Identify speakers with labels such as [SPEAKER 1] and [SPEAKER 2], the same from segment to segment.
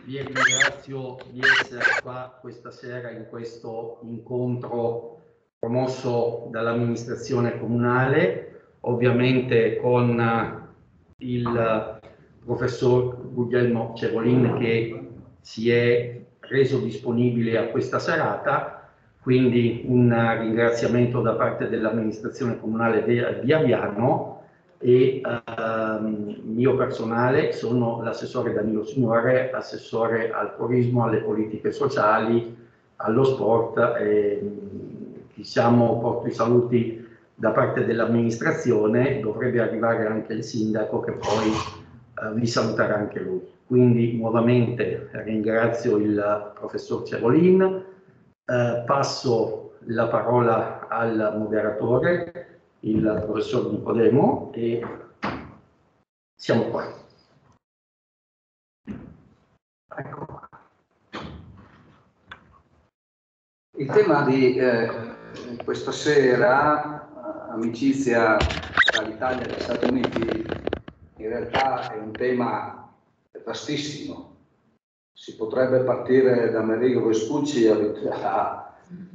[SPEAKER 1] vi ringrazio di essere qua questa sera in questo incontro promosso dall'amministrazione comunale, ovviamente con il professor Guglielmo Cevolin che si è reso disponibile a questa serata, quindi un ringraziamento da parte dell'amministrazione comunale di Aviano e mio personale. Sono l'assessore Danilo Signore, assessore al turismo, alle politiche sociali, allo sport. Porto i saluti da parte dell'amministrazione, dovrebbe arrivare anche il sindaco che poi vi saluterà anche lui. Quindi nuovamente ringrazio il professor Cevolin, passo la parola al moderatore, il professor Nicodemo, e siamo qua.
[SPEAKER 2] Ecco qua. Il tema di questa sera, amicizia tra l'Italia e gli Stati Uniti, in realtà è un tema vastissimo. Si potrebbe partire da Amerigo Vespucci a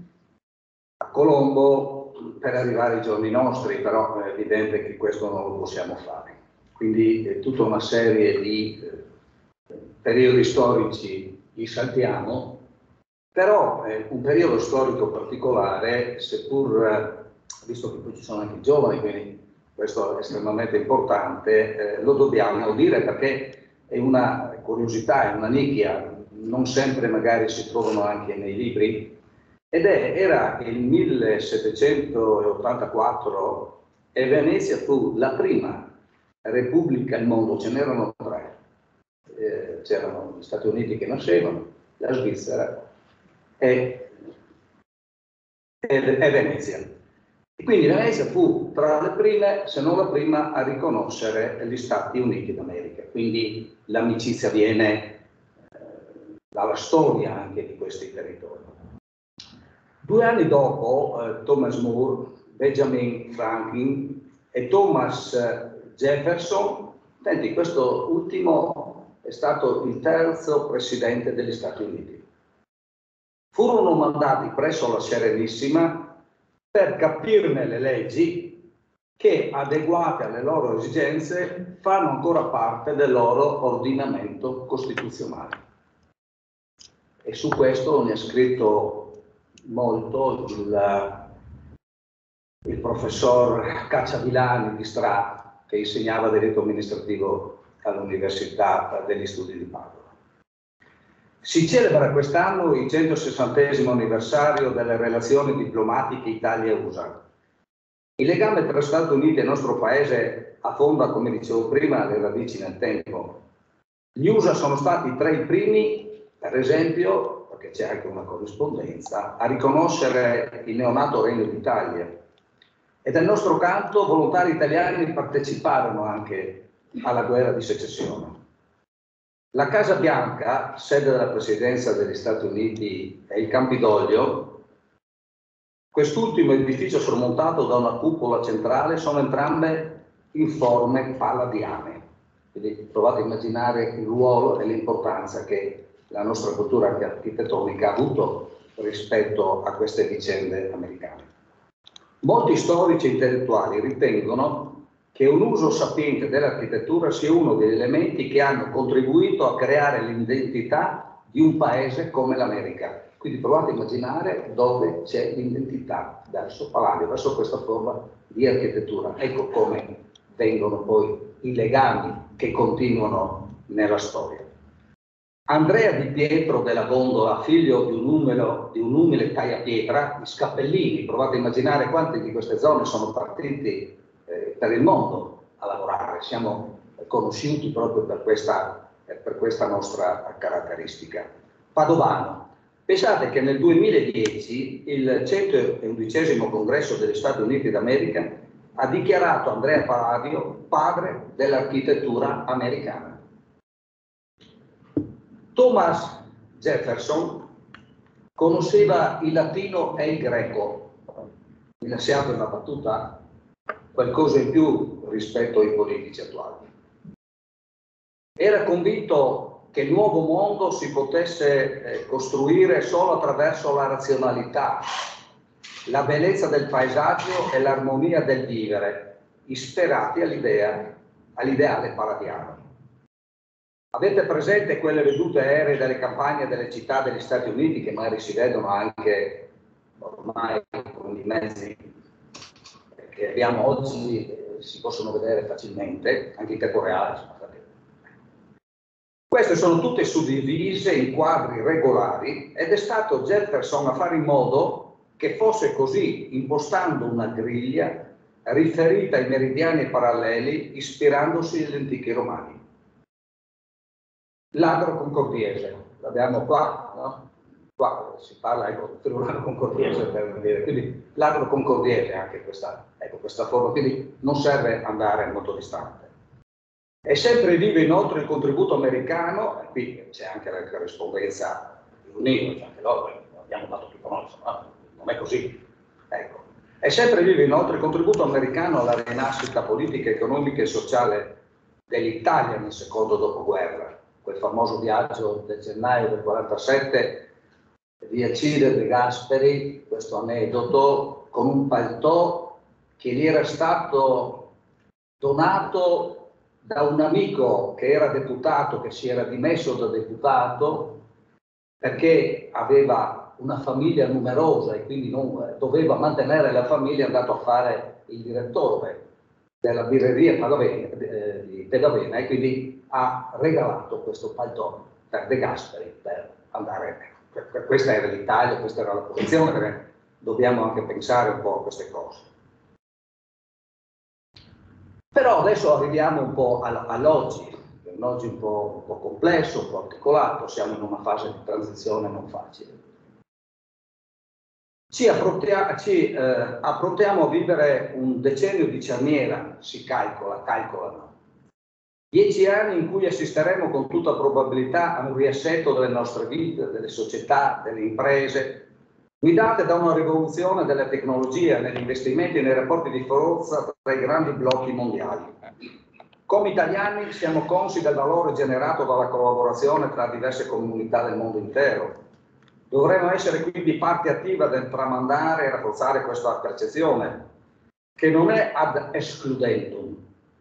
[SPEAKER 2] Colombo per arrivare ai giorni nostri, però è evidente che questo non lo possiamo fare. Quindi tutta una serie di periodi storici li saltiamo, però un periodo storico particolare, seppur, visto che poi ci sono anche i giovani, quindi questo è estremamente importante, lo dobbiamo dire perché è una curiosità, è una nicchia, non sempre magari si trovano anche nei libri, era il 1784 e Venezia fu la prima repubblica al mondo. Ce n'erano tre, c'erano gli Stati Uniti che nascevano, la Svizzera e Venezia. E quindi Venezia fu tra le prime, se non la prima, a riconoscere gli Stati Uniti d'America. Quindi l'amicizia viene dalla storia anche di questi territori. 2 anni dopo, Thomas More, Benjamin Franklin e Thomas Jefferson, senti, questo ultimo è stato il terzo presidente degli Stati Uniti. Furono mandati presso la Serenissima per capirne le leggi che, adeguate alle loro esigenze, fanno ancora parte del loro ordinamento costituzionale. E su questo ne ha scritto molto il professor Cacciavillani di Stra, che insegnava diritto amministrativo all'Università degli Studi di Padova. Si celebra quest'anno il 160° anniversario delle relazioni diplomatiche Italia-USA. Il legame tra Stati Uniti e il nostro paese affonda, come dicevo prima, le radici nel tempo. Gli USA sono stati tra i primi, per esempio, perché c'è anche una corrispondenza, a riconoscere il neonato Regno d'Italia. E dal nostro canto volontari italiani parteciparono anche alla guerra di secessione. La Casa Bianca, sede della Presidenza degli Stati Uniti, e il Campidoglio, quest'ultimo edificio sormontato da una cupola centrale, sono entrambe in forme palladiane. Quindi provate a immaginare il ruolo e l'importanza che la nostra cultura architettonica ha avuto rispetto a queste vicende americane. Molti storici e intellettuali ritengono che un uso sapiente dell'architettura sia uno degli elementi che hanno contribuito a creare l'identità di un paese come l'America. Quindi provate a immaginare dove c'è l'identità verso Palladio, verso questa forma di architettura. Ecco come vengono poi i legami che continuano nella storia. Andrea Di Pietro della Gondola, figlio di un umile tagliapietra, di Scappellini, provate a immaginare quante di queste zone sono partiti per il mondo a lavorare. Siamo conosciuti proprio per questa nostra caratteristica. Padovano. Pensate che nel 2010 il 111° congresso degli Stati Uniti d'America ha dichiarato Andrea Palladio padre dell'architettura americana. Thomas Jefferson conosceva il latino e il greco. Mi lasciate una battuta? Qualcosa in più rispetto ai politici attuali. Era convinto che il nuovo mondo si potesse costruire solo attraverso la razionalità, la bellezza del paesaggio e l'armonia del vivere, ispirati all'ideale paradiano. Avete presente quelle vedute aeree delle campagne delle città degli Stati Uniti, che magari si vedono anche ormai con i mezzi che abbiamo oggi, si possono vedere facilmente, anche in tempo reale. Queste sono tutte suddivise in quadri regolari ed è stato Jefferson a fare in modo che fosse così, impostando una griglia riferita ai meridiani paralleli, ispirandosi agli antichi romani. L'agro concordiese, l'abbiamo qua, no? Qua si parla, ecco, triangolo concordiese per dire, quindi l'agro concordiese anche questa, ecco, questa forma, quindi non serve andare molto distante. È sempre vivo inoltre il contributo americano, e qui c'è anche la corrispondenza di UNIDO, c'è anche loro, abbiamo dato tutto noi, insomma, non è così. Ecco. È sempre vivo inoltre il contributo americano alla rinascita politica, economica e sociale dell'Italia nel secondo dopoguerra, quel famoso viaggio del gennaio del 47 di Alcide De Gasperi, questo aneddoto, con un paltò che gli era stato donato da un amico che era deputato, che si era dimesso da deputato perché aveva una famiglia numerosa e quindi non, doveva mantenere la famiglia, è andato a fare il direttore della birreria di Pedavena e quindi ha regalato questo paltò per De Gasperi per andare. Questa era l'Italia, questa era la posizione, perché dobbiamo anche pensare un po' a queste cose. Però adesso arriviamo un po' all'oggi, un oggi un po' complesso, un po' articolato, siamo in una fase di transizione non facile. Ci approntiamo a vivere un decennio di cerniera, si calcolano. 10 anni in cui assisteremo con tutta probabilità a un riassetto delle nostre vite, delle società, delle imprese, guidate da una rivoluzione della tecnologia negli investimenti e nei rapporti di forza tra i grandi blocchi mondiali. Come italiani siamo consci del valore generato dalla collaborazione tra diverse comunità del mondo intero. Dovremmo essere quindi parte attiva nel tramandare e rafforzare questa percezione, che non è ad excludendum,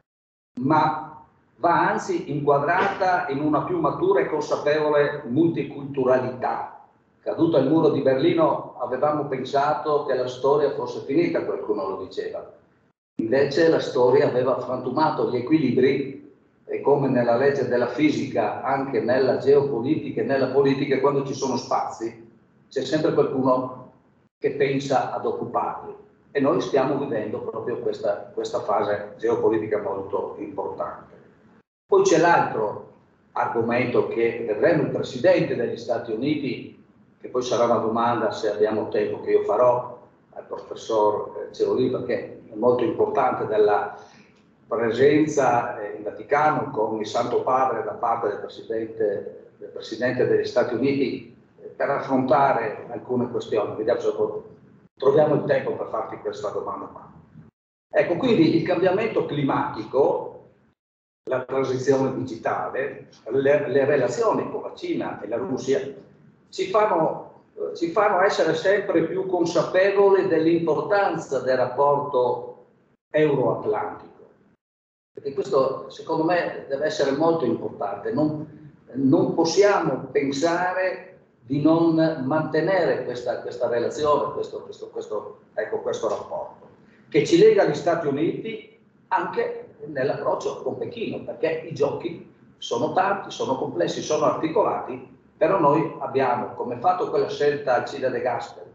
[SPEAKER 2] ma va anzi inquadrata in una più matura e consapevole multiculturalità. Caduto il muro di Berlino avevamo pensato che la storia fosse finita, qualcuno lo diceva. Invece la storia aveva frantumato gli equilibri e come nella legge della fisica, anche nella geopolitica e nella politica, quando ci sono spazi, c'è sempre qualcuno che pensa ad occuparli. E noi stiamo vivendo proprio questa fase geopolitica molto importante. Poi c'è l'altro argomento che vedremo il Presidente degli Stati Uniti, che poi sarà una domanda, se abbiamo tempo, che io farò al professor Cerolini, perché è molto importante, della presenza in Vaticano con il Santo Padre da parte del Presidente degli Stati Uniti per affrontare alcune questioni. Vediamo se troviamo il tempo per farti questa domanda qua. Ecco, quindi il cambiamento climatico, la transizione digitale, le relazioni con la Cina e la Russia ci fanno essere sempre più consapevoli dell'importanza del rapporto euroatlantico. Perché questo, secondo me, deve essere molto importante. Non possiamo pensare di non mantenere questa relazione, questo rapporto, che ci lega agli Stati Uniti anche nell'approccio con Pechino, perché i giochi sono tanti, sono complessi, sono articolati, però noi abbiamo, come fatto quella scelta Alcide De Gasperi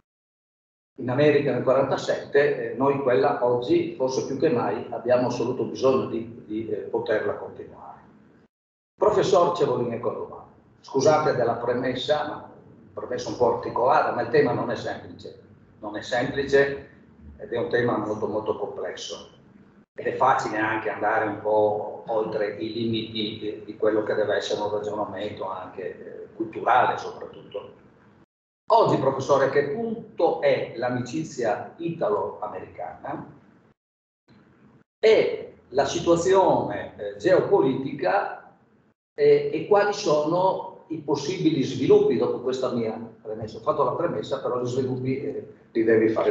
[SPEAKER 2] in America nel 1947, noi quella oggi, forse più che mai, abbiamo assoluto bisogno di poterla continuare. Professor Cerolini Cordova, scusate della premessa, ma premessa un po' articolata, ma il tema non è semplice ed è un tema molto molto complesso. Ed è facile anche andare un po' oltre i limiti di quello che deve essere un ragionamento anche culturale soprattutto. Oggi, professore, a che punto è l'amicizia italo-americana e la situazione geopolitica e quali sono i possibili sviluppi dopo questa mia premessa. Ho fatto la premessa, però gli sviluppi li devi fare.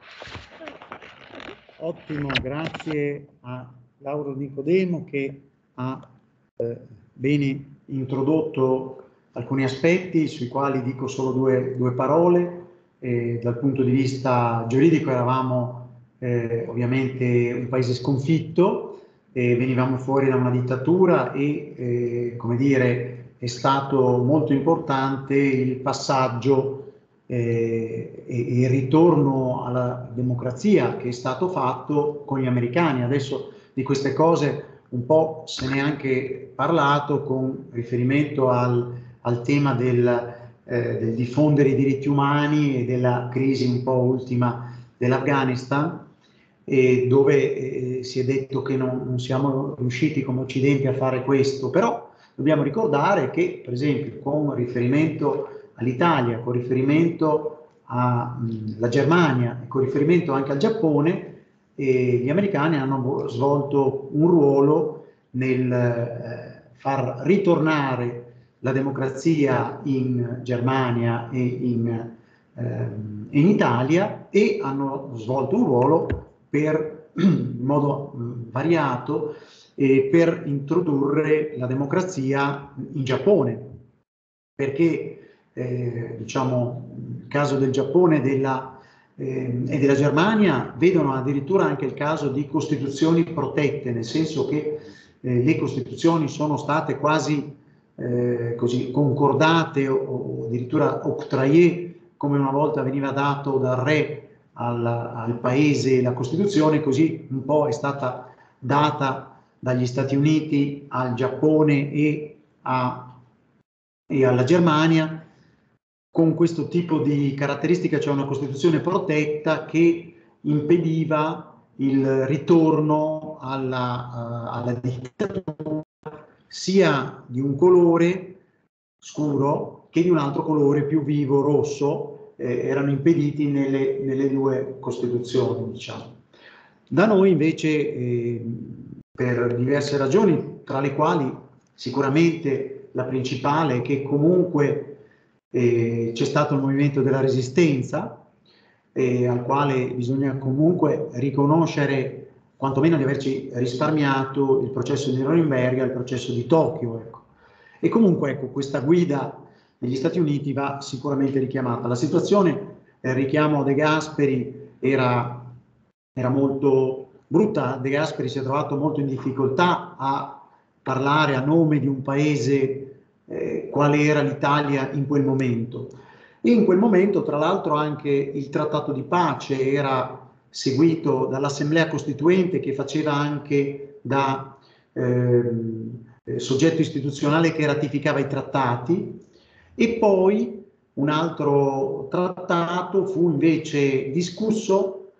[SPEAKER 3] Ottimo, grazie a Lauro Nicodemo che ha bene introdotto alcuni aspetti sui quali dico solo due parole. Dal punto di vista giuridico eravamo ovviamente un paese sconfitto, venivamo fuori da una dittatura e come dire, è stato molto importante il passaggio e il ritorno alla democrazia che è stato fatto con gli americani. Adesso di queste cose un po' se ne è anche parlato con riferimento al tema del diffondere i diritti umani e della crisi un po' ultima dell'Afghanistan, dove si è detto che non siamo riusciti come Occidente a fare questo, però dobbiamo ricordare che per esempio con riferimento all'Italia, con riferimento alla Germania e con riferimento anche al Giappone, gli americani hanno svolto un ruolo nel far ritornare la democrazia in Germania e in Italia, e hanno svolto un ruolo in modo variato per introdurre la democrazia in Giappone, perché diciamo il caso del Giappone e della Germania vedono addirittura anche il caso di costituzioni protette, nel senso che le costituzioni sono state quasi così concordate o addirittura octroyé, come una volta veniva dato dal re al paese la Costituzione, così un po' è stata data dagli Stati Uniti al Giappone e alla Germania, con questo tipo di caratteristica, cioè una Costituzione protetta che impediva il ritorno alla dittatura sia di un colore scuro che di un altro colore più vivo, rosso, erano impediti nelle due Costituzioni, diciamo. Da noi invece, per diverse ragioni, tra le quali sicuramente la principale è che comunque c'è stato il movimento della resistenza, al quale bisogna comunque riconoscere quantomeno di averci risparmiato il processo di Norimberga, il processo di Tokyo. Ecco. E comunque ecco, questa guida degli Stati Uniti va sicuramente richiamata. La situazione, il richiamo a De Gasperi era molto brutta. De Gasperi si è trovato molto in difficoltà a parlare a nome di un paese quale era l'Italia in quel momento. E in quel momento, tra l'altro, anche il trattato di pace era seguito dall'Assemblea Costituente, che faceva anche da soggetto istituzionale che ratificava i trattati, e poi un altro trattato fu invece discusso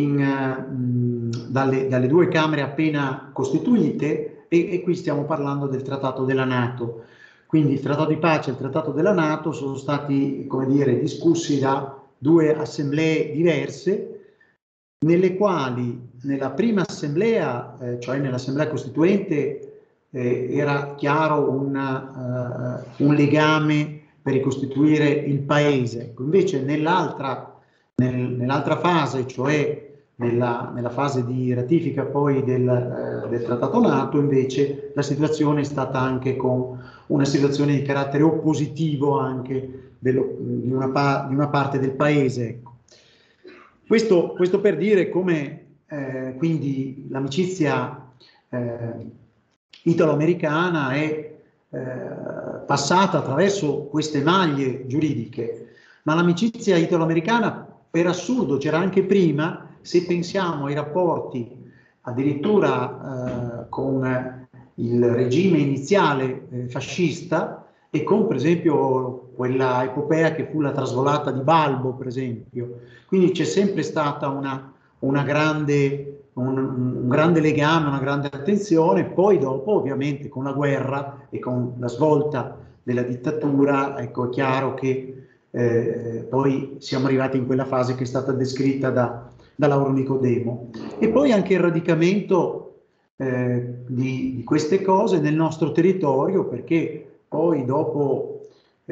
[SPEAKER 3] dalle due Camere appena costituite, e qui stiamo parlando del Trattato della NATO. Quindi il Trattato di pace e il Trattato della NATO sono stati, come dire, discussi da due assemblee diverse, nelle quali nella prima assemblea, cioè nell'Assemblea Costituente, era chiaro un legame per ricostituire il paese. Invece nell'altra fase, cioè nella fase di ratifica poi del Trattato NATO, invece la situazione è stata anche con una situazione di carattere oppositivo anche di una parte del paese. Ecco. Questo per dire come quindi l'amicizia italo-americana è passata attraverso queste maglie giuridiche, ma l'amicizia italo-americana per assurdo c'era anche prima, se pensiamo ai rapporti addirittura con il regime iniziale fascista e con per esempio quella epopea che fu la trasvolata di Balbo, per esempio. Quindi c'è sempre stata un grande legame, una grande attenzione. Poi dopo ovviamente con la guerra e con la svolta della dittatura, ecco, è chiaro che poi siamo arrivati in quella fase che è stata descritta da Lauro Nicodemo. E poi anche il radicamento di queste cose nel nostro territorio, perché poi dopo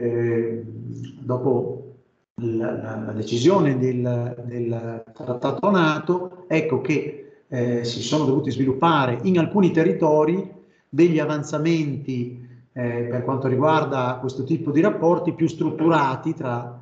[SPEAKER 3] la decisione del trattato NATO, ecco che si sono dovuti sviluppare in alcuni territori degli avanzamenti per quanto riguarda questo tipo di rapporti più strutturati tra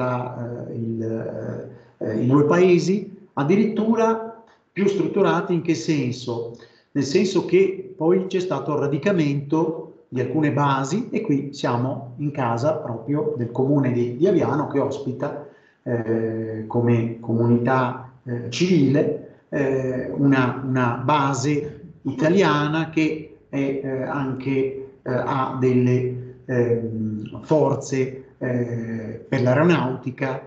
[SPEAKER 3] i due paesi, addirittura più strutturati in che senso? Nel senso che poi c'è stato il radicamento di alcune basi, e qui siamo in casa proprio del comune di Aviano, che ospita come comunità civile una base italiana che è anche ha delle forze per l'aeronautica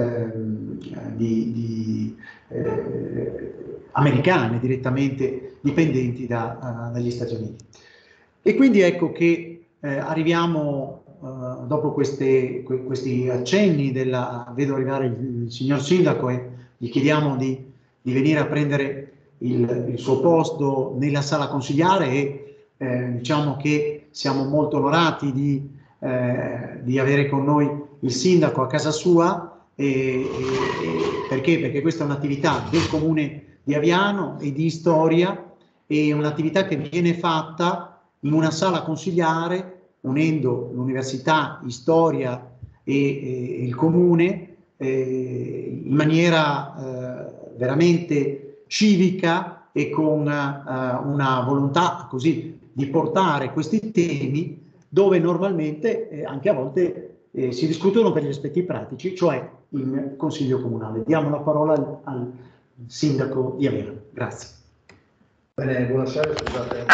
[SPEAKER 3] americane, direttamente dipendenti dagli Stati Uniti. E quindi ecco che arriviamo dopo questi accenni vedo arrivare il signor Sindaco, e gli chiediamo di venire a prendere il suo posto nella sala consigliare, e diciamo che siamo molto onorati di avere con noi il Sindaco a casa sua. Perché? Perché questa è un'attività del Comune di Aviano e di storia, e un'attività che viene fatta in una sala consigliare, unendo l'università, storia e il Comune in maniera veramente civica, e con una volontà così di portare questi temi dove normalmente anche a volte si discutono per gli aspetti pratici, cioè in Consiglio Comunale. Diamo la parola al Sindaco di Aviano. Grazie.
[SPEAKER 4] Bene, buonasera, scusate.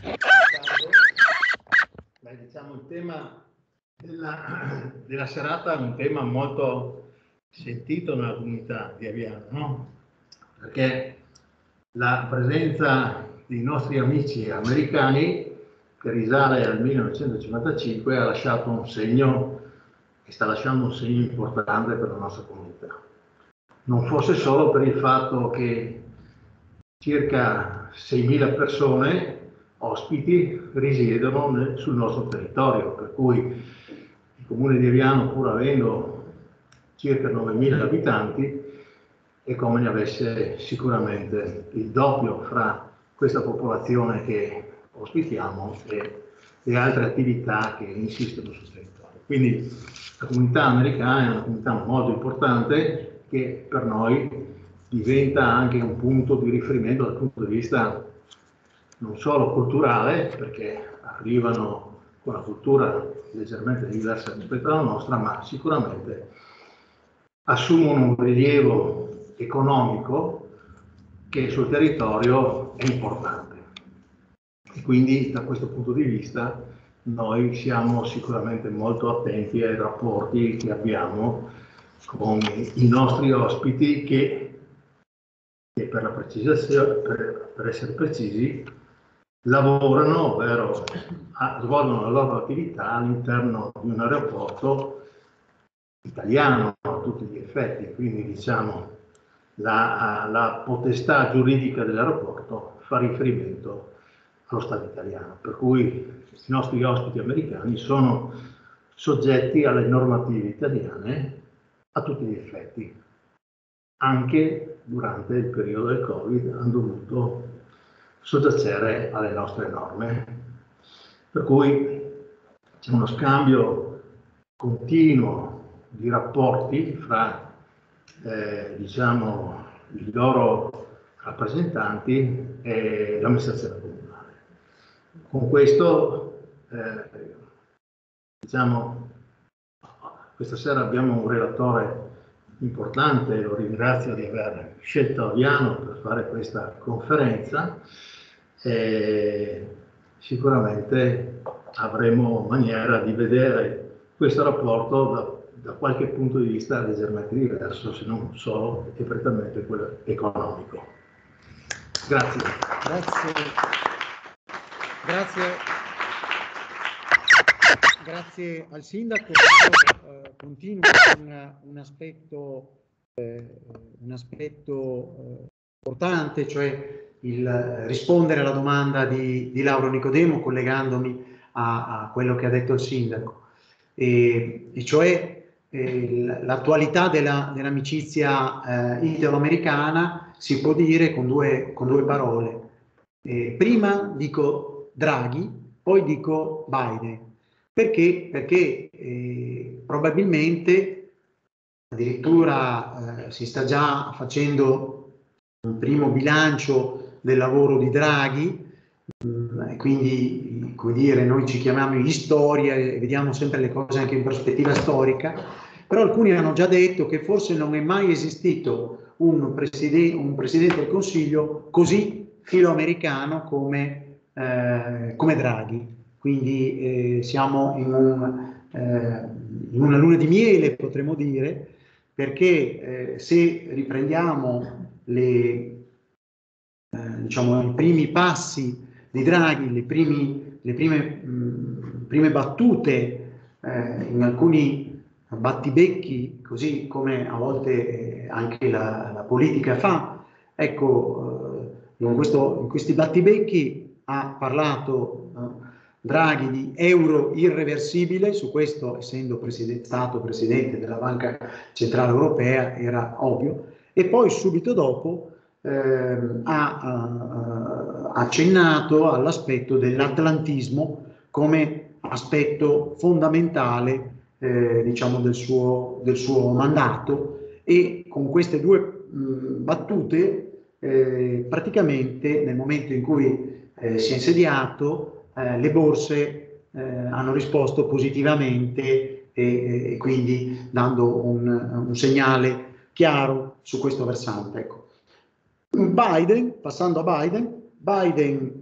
[SPEAKER 4] Diciamo, il tema della serata è un tema molto sentito nella comunità di Aviano, no? Perché la presenza dei nostri amici americani, che risale al 1955, ha lasciato un segno, e sta lasciando un segno importante per la nostra comunità. Non fosse solo per il fatto che circa 6.000 persone, ospiti, risiedono sul nostro territorio, per cui il comune di Aviano, pur avendo circa 9.000 abitanti, è come ne avesse sicuramente il doppio fra questa popolazione che ospitiamo e le altre attività che insistono sul territorio. Quindi la comunità americana è una comunità molto importante, che per noi diventa anche un punto di riferimento dal punto di vista non solo culturale, perché arrivano con una cultura leggermente diversa rispetto alla nostra, ma sicuramente assumono un rilievo economico che sul territorio è importante. E quindi da questo punto di vista noi siamo sicuramente molto attenti ai rapporti che abbiamo con i nostri ospiti, che per la precisazione, per essere precisi, lavorano, ovvero svolgono la loro attività all'interno di un aeroporto italiano a tutti gli effetti, quindi diciamo la potestà giuridica dell'aeroporto fa riferimento allo Stato italiano, per cui i nostri ospiti americani sono soggetti alle normative italiane a tutti gli effetti. Anche durante il periodo del Covid hanno dovuto soggiacere alle nostre norme, per cui c'è uno scambio continuo di rapporti fra diciamo, i loro rappresentanti e l'amministrazione comunale. Con questo diciamo, questa sera abbiamo un relatore importante, lo ringrazio di aver scelto Aviano per fare questa conferenza, e sicuramente avremo maniera di vedere questo rapporto da qualche punto di vista leggermente diverso, se non solo e prettamente quello economico. Grazie.
[SPEAKER 3] Grazie al Sindaco. Continuo con un aspetto importante, cioè rispondere alla domanda di Lauro Nicodemo, collegandomi a quello che ha detto il sindaco, e cioè l'attualità dell'amicizia italo-americana si può dire con due parole. Prima dico Draghi, poi dico Biden. Perché? Perché probabilmente addirittura si sta già facendo un primo bilancio del lavoro di Draghi, quindi, come dire, noi ci chiamiamo di storia e vediamo sempre le cose anche in prospettiva storica, però alcuni hanno già detto che forse non è mai esistito un presidente del Consiglio così filoamericano come Draghi. Quindi siamo in una luna di miele, potremmo dire, perché se riprendiamo diciamo, i primi passi di Draghi, le prime battute in alcuni battibecchi, così come a volte anche la politica fa, ecco, in questi battibecchi ha parlato Draghi di euro irreversibile. Su questo, essendo stato presidente della Banca Centrale Europea, era ovvio, e poi subito dopo ha accennato all'aspetto dell'atlantismo come aspetto fondamentale diciamo del suo mandato, e con queste due battute praticamente nel momento in cui si è insediato le borse hanno risposto positivamente e quindi dando un segnale chiaro su questo versante. Ecco. Passando a Biden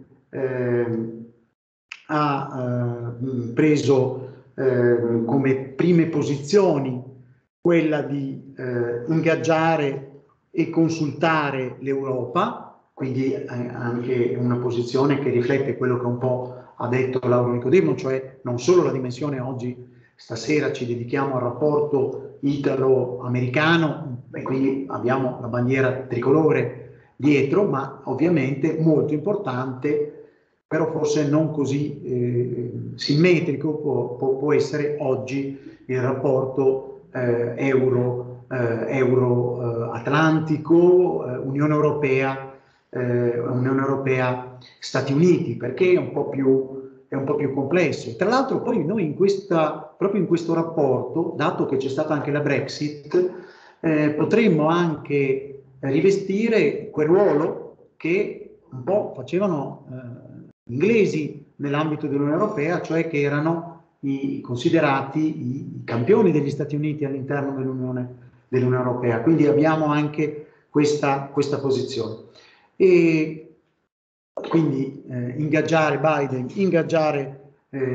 [SPEAKER 3] ha preso come prime posizioni quella di ingaggiare e consultare l'Europa, quindi anche una posizione che riflette quello che un po' ha detto Lauro Nicodemo, cioè non solo la dimensione oggi, stasera ci dedichiamo al rapporto italo-americano e quindi abbiamo la bandiera tricolore dietro, ma ovviamente molto importante, però forse non così simmetrico può essere oggi il rapporto euro-atlantico, Unione Europea, Stati Uniti, perché è un po' più complesso. Tra l'altro poi noi proprio in questo rapporto, dato che c'è stata anche la Brexit, potremmo anche rivestire quel ruolo che un po' facevano gli inglesi nell'ambito dell'Unione Europea, cioè che erano considerati i campioni degli Stati Uniti all'interno dell'Unione Europea. Quindi abbiamo anche questa posizione. E quindi ingaggiare Biden, ingaggiare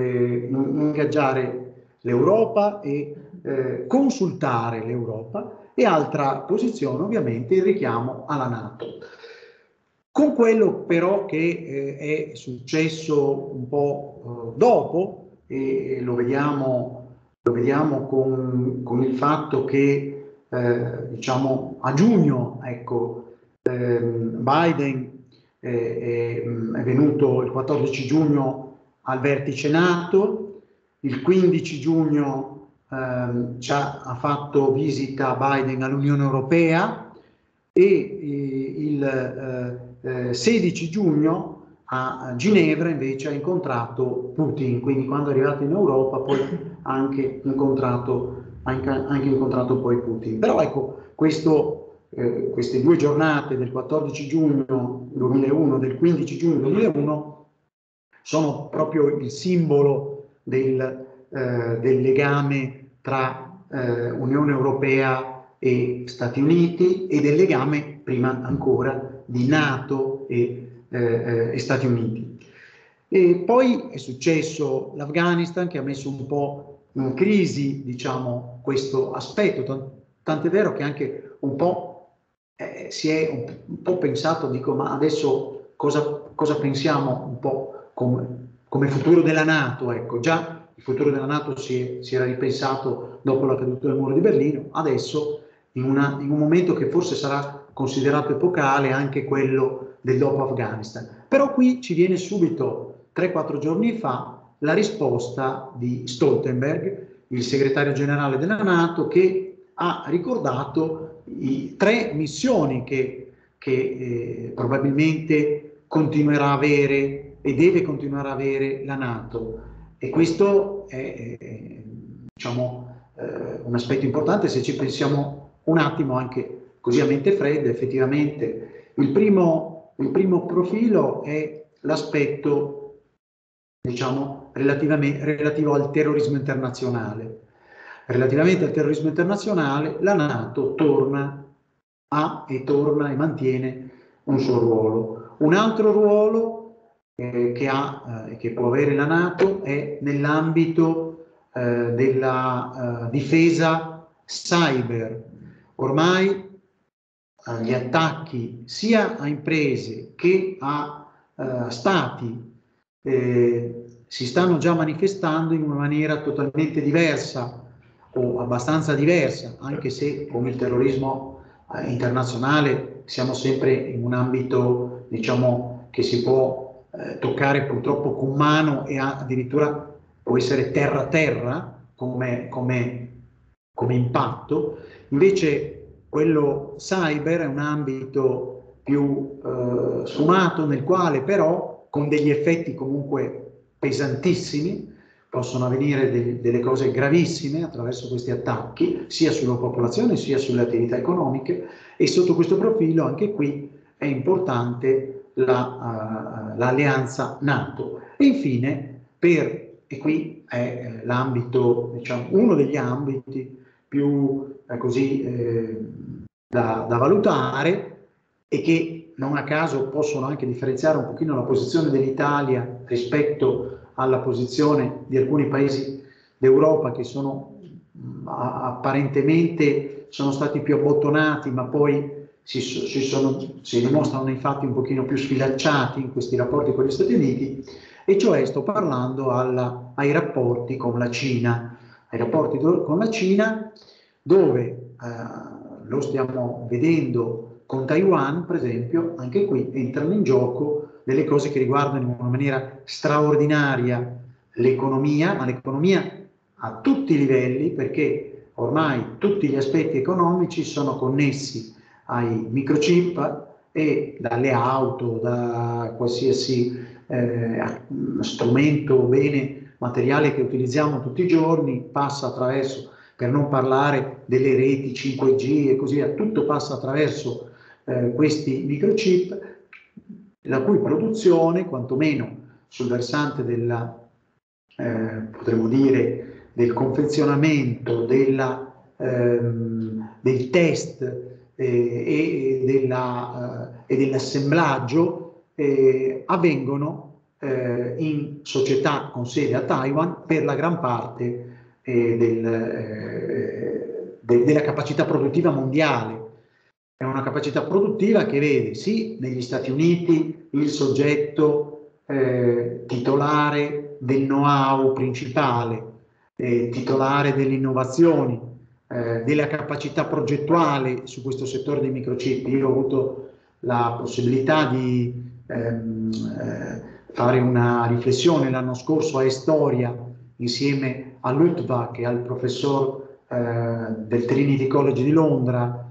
[SPEAKER 3] l'Europa e consultare l'Europa, e altra posizione ovviamente il richiamo alla NATO. Con quello però che è successo un po' dopo, e lo vediamo con il fatto che diciamo a giugno, ecco, Biden è venuto il 14 giugno al vertice NATO, il 15 giugno ha fatto visita Biden all'Unione Europea, e il 16 giugno a Ginevra invece ha incontrato Putin, quindi quando è arrivato in Europa poi ha anche incontrato poi Putin. Però ecco, queste due giornate del 14 giugno 2001 del 15 giugno 2001 sono proprio il simbolo del legame tra Unione Europea e Stati Uniti, e del legame prima ancora di NATO e Stati Uniti. E poi è successo l'Afghanistan, che ha messo un po' in crisi, diciamo, questo aspetto, tant'è vero che anche un po' si è un po' pensato, dico, ma adesso cosa pensiamo un po' come futuro della NATO? Ecco, già il futuro della NATO si era ripensato dopo la caduta del muro di Berlino, adesso in un momento che forse sarà considerato epocale, anche quello del dopo Afghanistan. Però qui ci viene subito 3-4 giorni fa la risposta di Stoltenberg, il segretario generale della NATO, che ha ricordato i 3 missioni che probabilmente continuerà a avere e deve continuare a avere la NATO. E questo è diciamo, un aspetto importante se ci pensiamo un attimo anche così a mente fredda. Effettivamente il primo profilo è l'aspetto, diciamo, relativo al terrorismo internazionale. Relativamente al terrorismo internazionale, la NATO torna e mantiene un suo ruolo. Un altro ruolo che può avere la NATO è nell'ambito della difesa cyber. Ormai gli attacchi sia a imprese che a stati si stanno già manifestando in una maniera totalmente diversa o abbastanza diversa, anche se come il terrorismo internazionale siamo sempre in un ambito, diciamo, che si può toccare purtroppo con mano e addirittura può essere terra-terra come impatto. Invece quello cyber è un ambito più sfumato, nel quale però con degli effetti comunque pesantissimi possono avvenire delle cose gravissime attraverso questi attacchi, sia sulla popolazione sia sulle attività economiche, e sotto questo profilo anche qui è importante l'alleanza NATO. E infine, e qui è l'ambito, diciamo, uno degli ambiti più da valutare, e che non a caso possono anche differenziare un pochino la posizione dell'Italia rispetto alla posizione di alcuni paesi d'Europa che sono apparentemente sono stati più abbottonati, ma poi si dimostrano nei fatti un pochino più sfilacciati in questi rapporti con gli Stati Uniti, e cioè sto parlando ai rapporti con la Cina, dove lo stiamo vedendo con Taiwan, per esempio. Anche qui entrano in gioco delle cose che riguardano in una maniera straordinaria l'economia, ma l'economia a tutti i livelli, perché ormai tutti gli aspetti economici sono connessi ai microchip, e dalle auto, da qualsiasi strumento o bene materiale che utilizziamo tutti i giorni, passa attraverso, per non parlare delle reti 5G e così via, tutto passa attraverso questi microchip, la cui produzione, quantomeno sul versante potremmo dire, del confezionamento, del test e dell'assemblaggio avvengono in società con sede a Taiwan per la gran parte della capacità produttiva mondiale. È una capacità produttiva che vede sì negli Stati Uniti il soggetto titolare del know-how principale, titolare delle innovazioni, della capacità progettuale su questo settore dei microchip. Io ho avuto la possibilità di fare una riflessione l'anno scorso a Estoria insieme a Luttwak e al professor del Trinity College di Londra,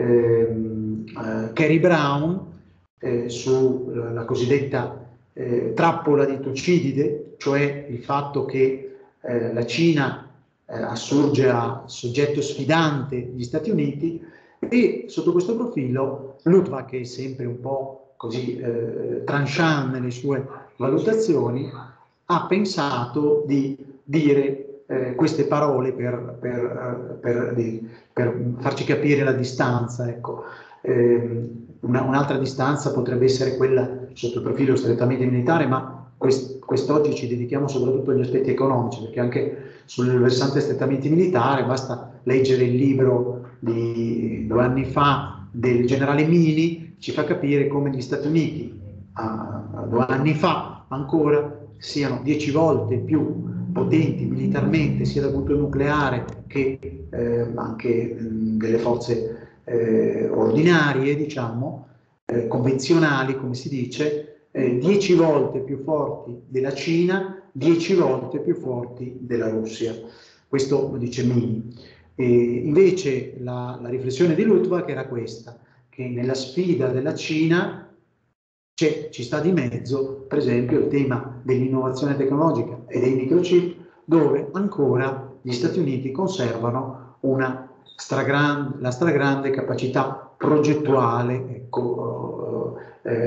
[SPEAKER 3] Kerry Brown, sulla cosiddetta trappola di Tucidide, cioè il fatto che la Cina assurge a soggetto sfidante gli Stati Uniti, e sotto questo profilo Luttwak, che è sempre un po' così tranchant nelle sue valutazioni, ha pensato di dire queste parole per farci capire la distanza. Ecco. Un'altra distanza potrebbe essere quella sotto il profilo strettamente militare, ma quest'oggi ci dedichiamo soprattutto agli aspetti economici, perché anche sul versante strettamente militare basta leggere il libro di 2 anni fa del generale Mini, ci fa capire come gli Stati Uniti 2 anni fa ancora siano 10 volte più potenti militarmente, sia dal punto nucleare che anche delle forze ordinarie, diciamo, convenzionali, come si dice, 10 volte più forti della Cina, 10 volte più forti della Russia. Questo lo dice Mini. Invece la riflessione di Luttwak era questa, che nella sfida della Cina ci sta di mezzo, per esempio, il tema dell'innovazione tecnologica e dei microchip, dove ancora gli Stati Uniti conservano la stragrande capacità progettuale, ecco,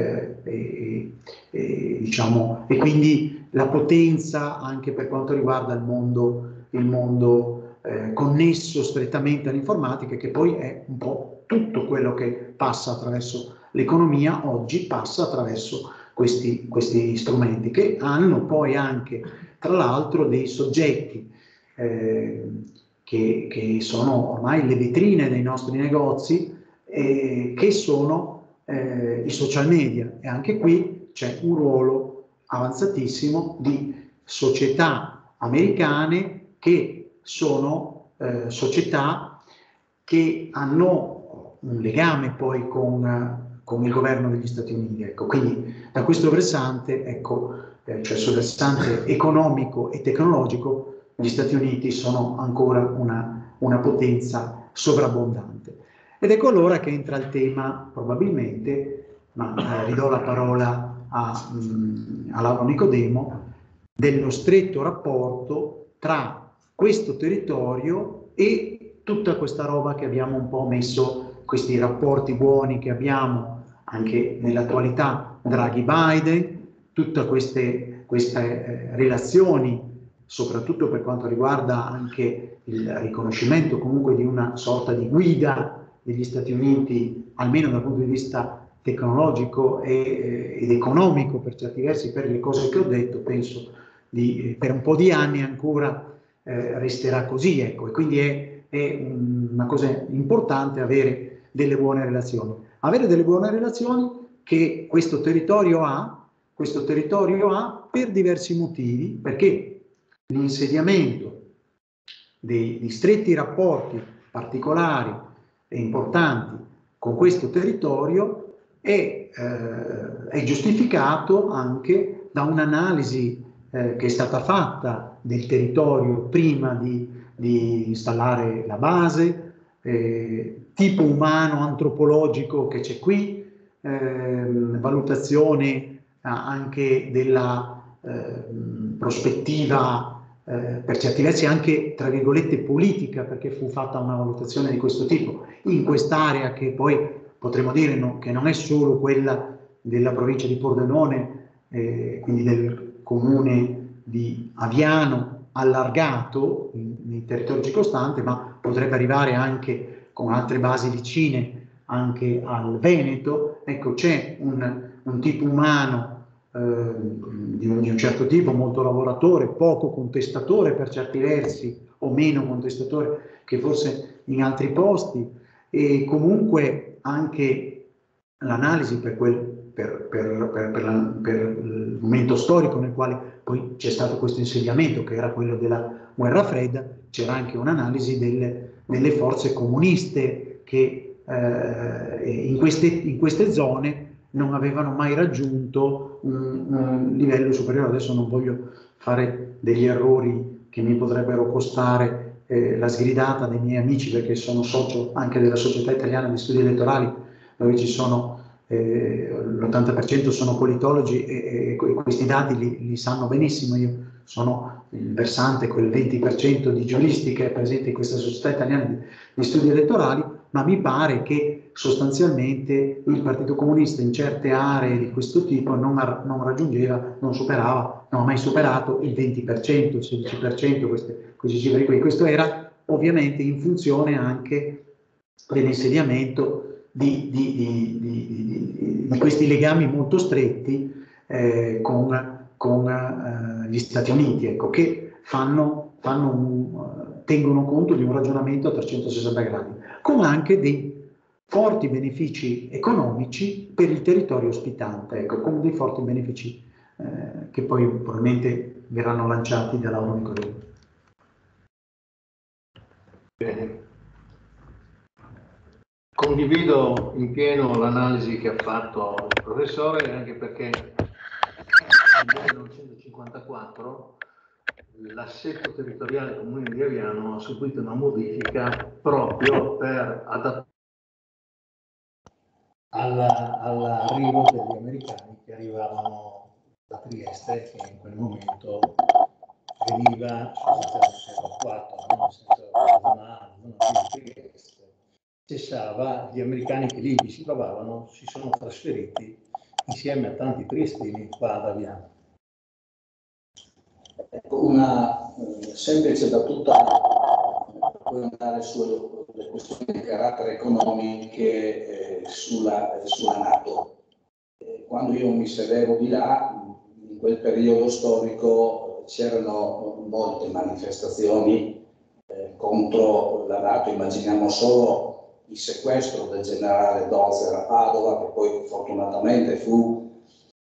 [SPEAKER 3] diciamo, e quindi la potenza anche per quanto riguarda il mondo connesso strettamente all'informatica, che poi è un po' tutto quello che passa attraverso l'economia oggi passa attraverso questi strumenti, che hanno poi anche, tra l'altro, dei soggetti che sono ormai le vetrine dei nostri negozi, che sono i social media, e anche qui c'è un ruolo avanzatissimo di società americane che sono società che hanno un legame poi con il governo degli Stati Uniti. Ecco. Quindi da questo versante, ecco, cioè sul versante economico e tecnologico, gli Stati Uniti sono ancora una potenza sovrabbondante. Ed ecco allora che entra il tema, probabilmente, ma ridò la parola a Lauro Nicodemo, dello stretto rapporto tra questo territorio e tutta questa roba che abbiamo un po' messo, questi rapporti buoni che abbiamo anche nell'attualità, Draghi-Biden, tutte queste relazioni, soprattutto per quanto riguarda anche il riconoscimento comunque di una sorta di guida degli Stati Uniti, almeno dal punto di vista tecnologico ed economico per certi versi, per le cose che ho detto, penso per un po' di anni ancora resterà così, ecco, e quindi è una cosa importante avere delle buone relazioni. Avere delle buone relazioni che questo territorio ha per diversi motivi, perché l'insediamento di stretti rapporti particolari e importanti con questo territorio è giustificato anche da un'analisi che è stata fatta del territorio prima di installare la base, tipo umano antropologico che c'è qui, valutazione anche della prospettiva per certi versi anche tra virgolette politica, perché fu fatta una valutazione di questo tipo in quest'area che poi potremmo dire che non è solo quella della provincia di Pordenone, quindi del comune di Aviano allargato nei territori circostanti, ma potrebbe arrivare anche con altre basi vicine anche al Veneto. Ecco, c'è un tipo umano di un certo tipo, molto lavoratore, poco contestatore per certi versi, o meno contestatore che forse in altri posti, e comunque anche l'analisi per il momento storico nel quale poi c'è stato questo insediamento, che era quello della guerra fredda, c'era anche un'analisi delle forze comuniste che in queste zone non avevano mai raggiunto un livello superiore. Adesso non voglio fare degli errori che mi potrebbero costare la sgridata dei miei amici, perché sono socio anche della Società Italiana di Studi Elettorali, dove ci sono l'80% sono politologi e questi dati li sanno benissimo. Io sono il versante, quel 20% di giuristi che è presente in questa Società Italiana di Studi Elettorali, ma mi pare che sostanzialmente il Partito Comunista in certe aree di questo tipo non raggiungeva, non superava, non ha mai superato il 20%, il 16%, queste cifre qui. Questo era ovviamente in funzione anche dell'insediamento di questi legami molto stretti con gli Stati Uniti, ecco, che tengono conto di un ragionamento a 360 gradi, con anche dei forti benefici economici per il territorio ospitante, ecco, con dei forti benefici che poi probabilmente verranno lanciati da Lauro Nicodemo.
[SPEAKER 5] Bene.
[SPEAKER 4] Condivido in pieno l'analisi che ha fatto il professore, anche perché nel 1954 l'assetto territoriale comune di Aviano ha subito una modifica proprio per adattare all'arrivo degli americani che arrivavano da Trieste, che in quel momento veniva sostanzialmente evacuato, no? Nel senso la zona di Trieste cessava, gli americani che lì vi si trovavano si sono trasferiti insieme a tanti triestini qua ad Aviano.
[SPEAKER 2] Una semplice battuta, puoi andare sulle questioni di carattere economiche sulla NATO. Quando io mi sedevo di là, in quel periodo storico c'erano molte manifestazioni contro la NATO. Immaginiamo solo il sequestro del generale Dozer a Padova, che poi fortunatamente fu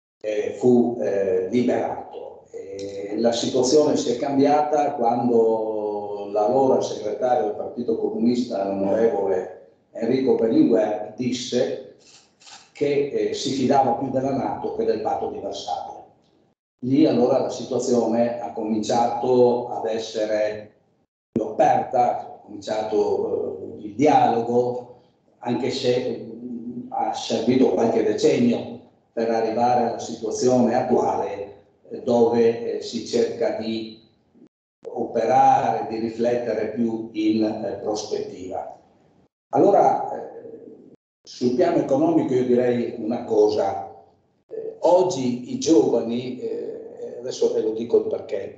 [SPEAKER 2] liberato. La situazione si è cambiata quando l'allora segretario del Partito Comunista, l'onorevole Enrico Berlinguer, disse che si fidava più della NATO che del patto di Varsavia. Lì allora la situazione ha cominciato ad essere più aperta, ha cominciato il dialogo, anche se ha servito qualche decennio per arrivare alla situazione attuale dove si cerca di operare, di riflettere più in prospettiva. Allora, sul piano economico io direi una cosa. Oggi i giovani, adesso ve lo dico il perché,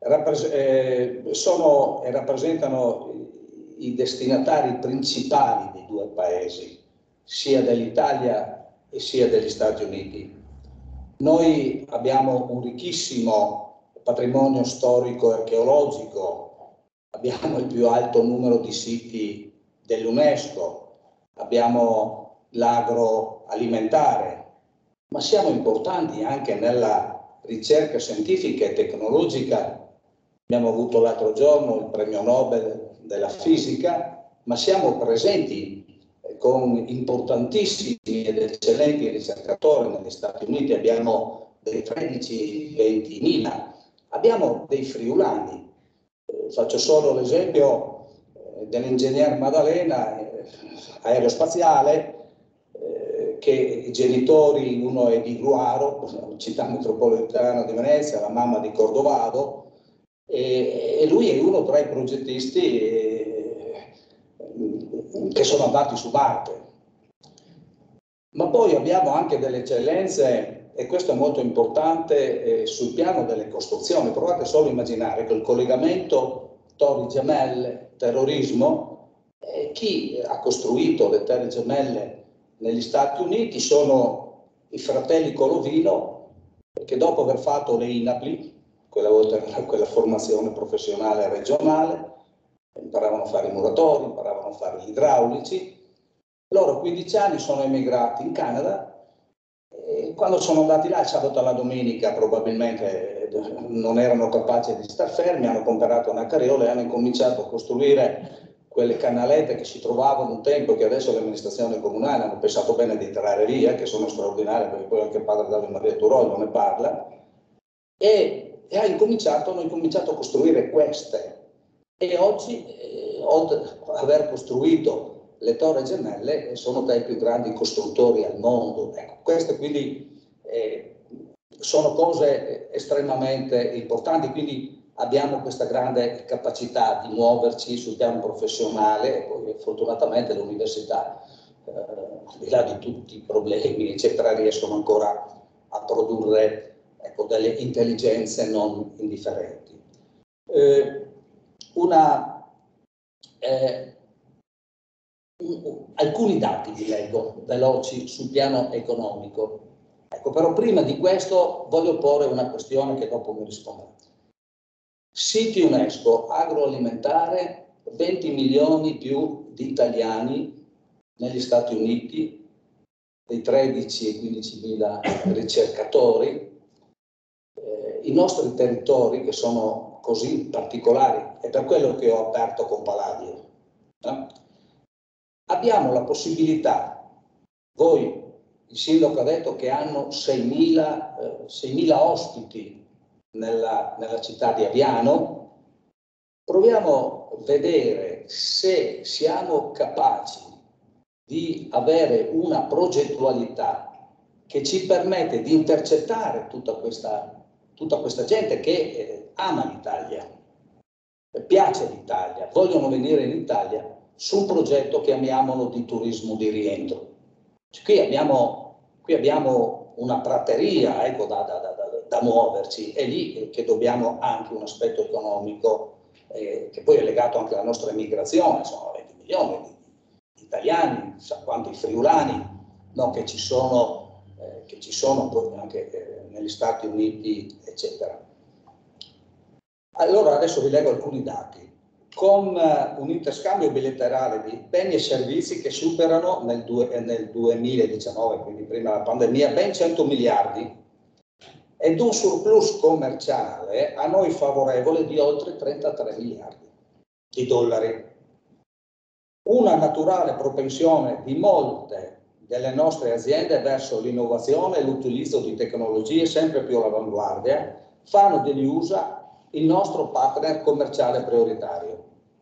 [SPEAKER 2] sono e rappresentano i destinatari principali dei due paesi, sia dell'Italia e sia degli Stati Uniti. Noi abbiamo un ricchissimo patrimonio storico e archeologico, abbiamo il più alto numero di siti dell'UNESCO, abbiamo l'agroalimentare, ma siamo importanti anche nella ricerca scientifica e tecnologica. Abbiamo avuto l'altro giorno il premio Nobel della fisica, ma siamo presenti con importantissimi ed eccellenti ricercatori negli Stati Uniti. Abbiamo dei 13-20 mila, abbiamo dei friulani. Faccio solo l'esempio dell'ingegner Maddalena, aerospaziale, che i genitori, uno è di Gruaro, città metropolitana di Venezia, la mamma di Cordovado, e lui è uno tra i progettisti che sono andati su Marte. Ma poi abbiamo anche delle eccellenze, e questo è molto importante, sul piano delle costruzioni. Provate solo a immaginare che il collegamento Torri Gemelle, terrorismo, chi ha costruito le Torri Gemelle negli Stati Uniti sono i fratelli Colovino, che dopo aver fatto le INAPLI, quella volta quella formazione professionale regionale, imparavano a fare i muratori, imparavano a fare gli idraulici. Loro a 15 anni sono emigrati in Canada e quando sono andati là il sabato e la domenica probabilmente non erano capaci di star fermi, hanno comprato una carriola e hanno incominciato a costruire quelle canalette che si trovavano un tempo, che adesso le amministrazioni comunali hanno pensato bene di tirare via, che sono straordinarie, perché poi anche padre Davide Maria Turollo ne parla, e hanno incominciato a costruire queste. E oggi, oltre ad aver costruito le Torri Gemelle, sono tra i più grandi costruttori al mondo. Ecco, queste quindi sono cose estremamente importanti, quindi abbiamo questa grande capacità di muoverci sul piano professionale e poi fortunatamente le università, al di là di tutti i problemi, eccetera, riescono ancora a produrre, ecco, delle intelligenze non indifferenti. Alcuni dati vi leggo veloci sul piano economico. Ecco, però prima di questo voglio porre una questione che dopo mi risponderà. Siti UNESCO, agroalimentare, 20 milioni più di italiani negli Stati Uniti, dei 13 e 15 mila ricercatori, i nostri territori che sono così particolari, è per quello che ho aperto con Palladio. A abbiamo la possibilità, voi, il sindaco ha detto che hanno 6.000 ospiti nella città di Aviano, proviamo a vedere se siamo capaci di avere una progettualità che ci permette di intercettare tutta questa gente che ama l'Italia, piace l'Italia, vogliono venire in Italia su un progetto, chiamiamolo, di turismo di rientro. Qui abbiamo una prateria, ecco, da muoverci, è lì che dobbiamo anche un aspetto economico che poi è legato anche alla nostra emigrazione. Sono 20 milioni di italiani, sa quanti friulani, no, che ci sono poi anche negli Stati Uniti, eccetera. Allora adesso vi leggo alcuni dati. Con un interscambio bilaterale di beni e servizi che superano nel 2019, quindi prima della pandemia, ben 100 miliardi, ed un surplus commerciale a noi favorevole di oltre 33 miliardi di dollari. Una naturale propensione di molte delle nostre aziende verso l'innovazione e l'utilizzo di tecnologie sempre più all'avanguardia fanno degli USA il nostro partner commerciale prioritario.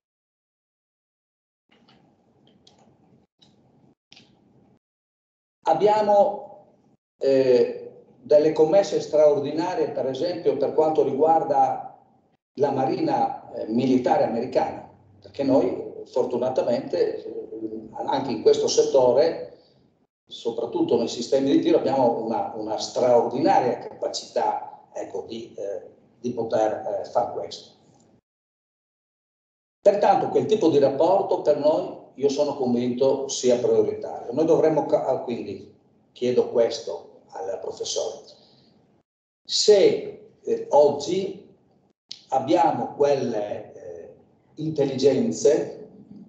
[SPEAKER 2] Abbiamo delle commesse straordinarie, per esempio, per quanto riguarda la marina militare americana, perché noi fortunatamente anche in questo settore, soprattutto nei sistemi di tiro, abbiamo una straordinaria capacità, ecco, di poter fare questo. Pertanto quel tipo di rapporto per noi, io sono convinto, sia prioritario. Noi dovremmo, quindi chiedo questo al professore, se oggi abbiamo quelle intelligenze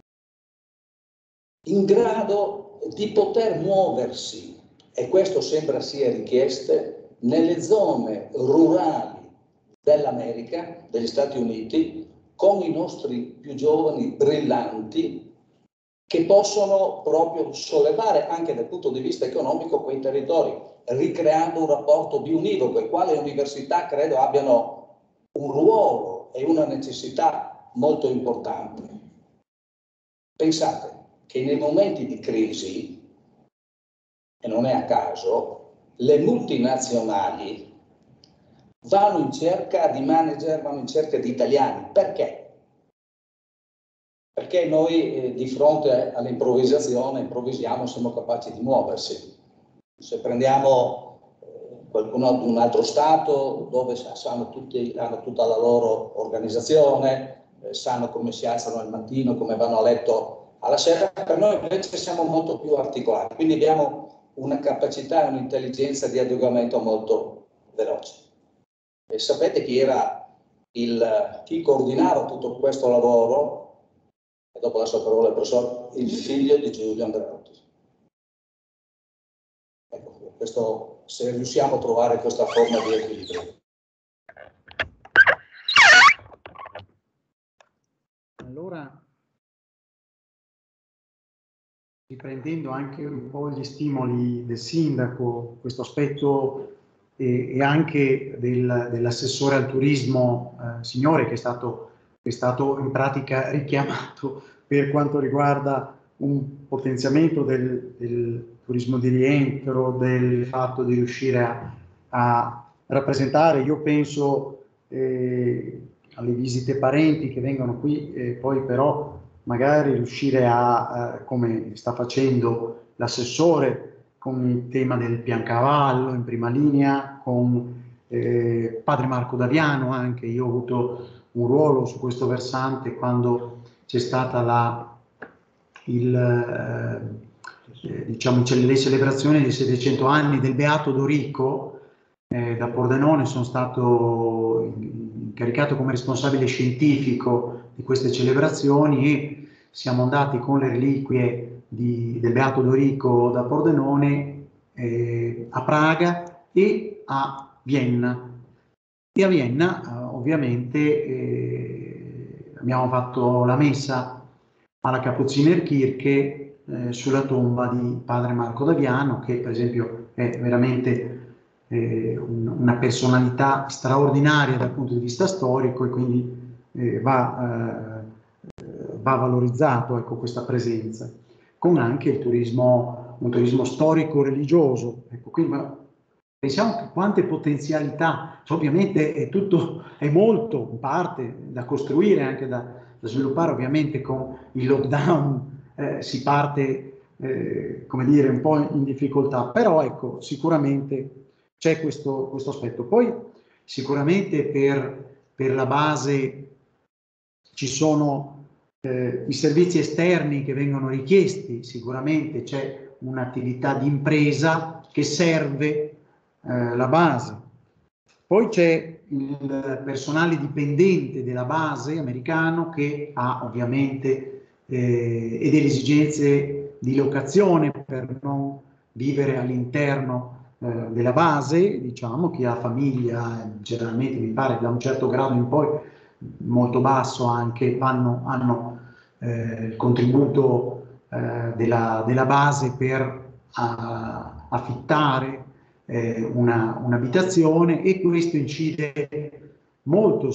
[SPEAKER 2] in grado di poter muoversi, e questo sembra sia richiesto, nelle zone rurali dell'America, degli Stati Uniti, con i nostri più giovani brillanti che possono proprio sollevare anche dal punto di vista economico quei territori, ricreando un rapporto biunivoco, e quale università credo abbiano un ruolo e una necessità molto importante. Pensate che nei momenti di crisi, e non è a caso, le multinazionali vanno in cerca di manager, vanno in cerca di italiani. Perché? Perché noi di fronte all'improvvisazione improvvisiamo, siamo capaci di muoversi. Se prendiamo qualcuno di un altro stato dove hanno tutta la loro organizzazione, sanno come si alzano al mattino, come vanno a letto alla sera, per noi invece siamo molto più articolati, quindi abbiamo una capacità e un'intelligenza di adeguamento molto veloce. E sapete chi era chi coordinava tutto questo lavoro? E dopo lascio la parola al professore, il figlio di Giulio Andreotti. Ecco, questo, se riusciamo a trovare questa forma di equilibrio.
[SPEAKER 3] Allora, riprendendo anche un po' gli stimoli del sindaco, questo aspetto e anche dell'assessore al turismo Signore, che è stato in pratica richiamato per quanto riguarda un potenziamento del turismo di rientro, del fatto di riuscire a rappresentare, io penso, alle visite parenti che vengono qui, poi però magari riuscire come sta facendo l'assessore, con il tema del Piancavallo in prima linea, con padre Marco Daviano anche. Io ho avuto un ruolo su questo versante quando c'è stata diciamo, le celebrazioni dei 700 anni del Beato Dorico da Pordenone. Sono stato incaricato come responsabile scientifico di queste celebrazioni e siamo andati con le reliquie del Beato Dorico da Pordenone a Praga e a Vienna. E a Vienna ovviamente abbiamo fatto la messa alla Kapuzinerkirche sulla tomba di padre Marco d'Aviano, che per esempio è veramente una personalità straordinaria dal punto di vista storico, e quindi va valorizzato, ecco, questa presenza, con anche il turismo, un turismo storico-religioso. Ecco, quindi, ma pensiamo che quante potenzialità, cioè, ovviamente è molto, in parte, da costruire, anche da sviluppare. Ovviamente con il lockdown si parte, come dire, un po' in difficoltà, però ecco, sicuramente c'è questo aspetto. Poi sicuramente per la base ci sono i servizi esterni che vengono richiesti, sicuramente c'è un'attività di impresa che serve la base. Poi c'è il personale dipendente della base americano che ha ovviamente e delle esigenze di locazione per non vivere all'interno della base, diciamo, chi ha famiglia, generalmente mi pare da un certo grado in poi, molto basso anche, hanno il contributo della base per affittare un'abitazione, e questo incide molto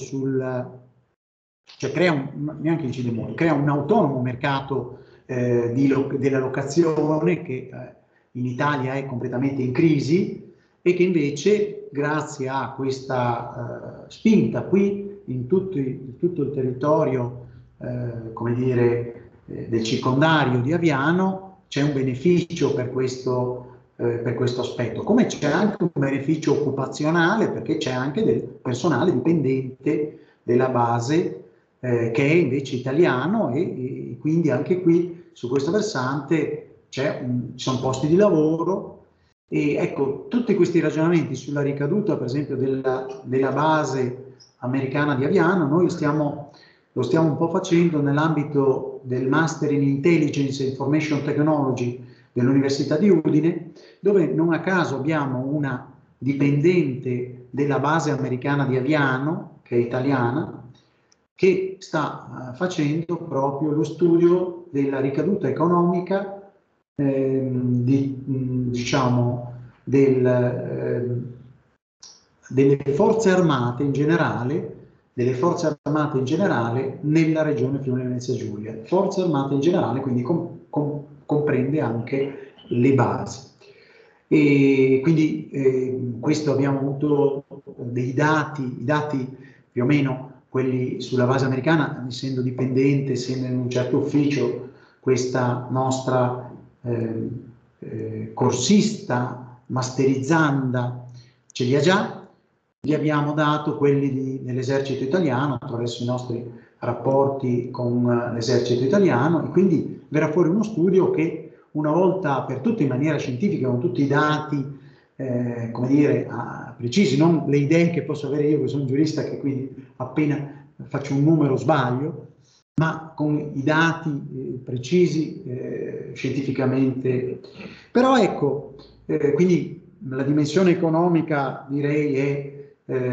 [SPEAKER 3] cioè neanche incide molto, crea un autonomo mercato della locazione che in Italia è completamente in crisi, e che invece, grazie a questa spinta qui in tutto il territorio come dire, del circondario di Aviano, c'è un beneficio per questo aspetto, come c'è anche un beneficio occupazionale, perché c'è anche del personale dipendente della base che è invece italiano, e quindi anche qui su questo versante ci sono posti di lavoro. E ecco, tutti questi ragionamenti sulla ricaduta, per esempio, della base americana di Aviano, noi lo stiamo un po' facendo nell'ambito del Master in Intelligence e Information Technology dell'Università di Udine, dove non a caso abbiamo una dipendente della base americana di Aviano, che è italiana, che sta facendo proprio lo studio della ricaduta economica diciamo delle forze armate in generale, nella regione Friuli Venezia Giulia. Forze armate in generale, quindi comprende anche le basi. E quindi questo abbiamo avuto dei dati, i dati più o meno quelli sulla base americana, essendo dipendente, essendo in un certo ufficio, questa nostra corsista, masterizzanda, ce li ha già. Gli abbiamo dato quelli dell'esercito italiano attraverso i nostri rapporti con l'esercito italiano, e quindi verrà fuori uno studio che una volta per tutte, in maniera scientifica, con tutti i dati come dire, precisi, non le idee che posso avere io che sono giurista, che quindi appena faccio un numero sbaglio, ma con i dati precisi scientificamente. Però ecco, quindi la dimensione economica, direi,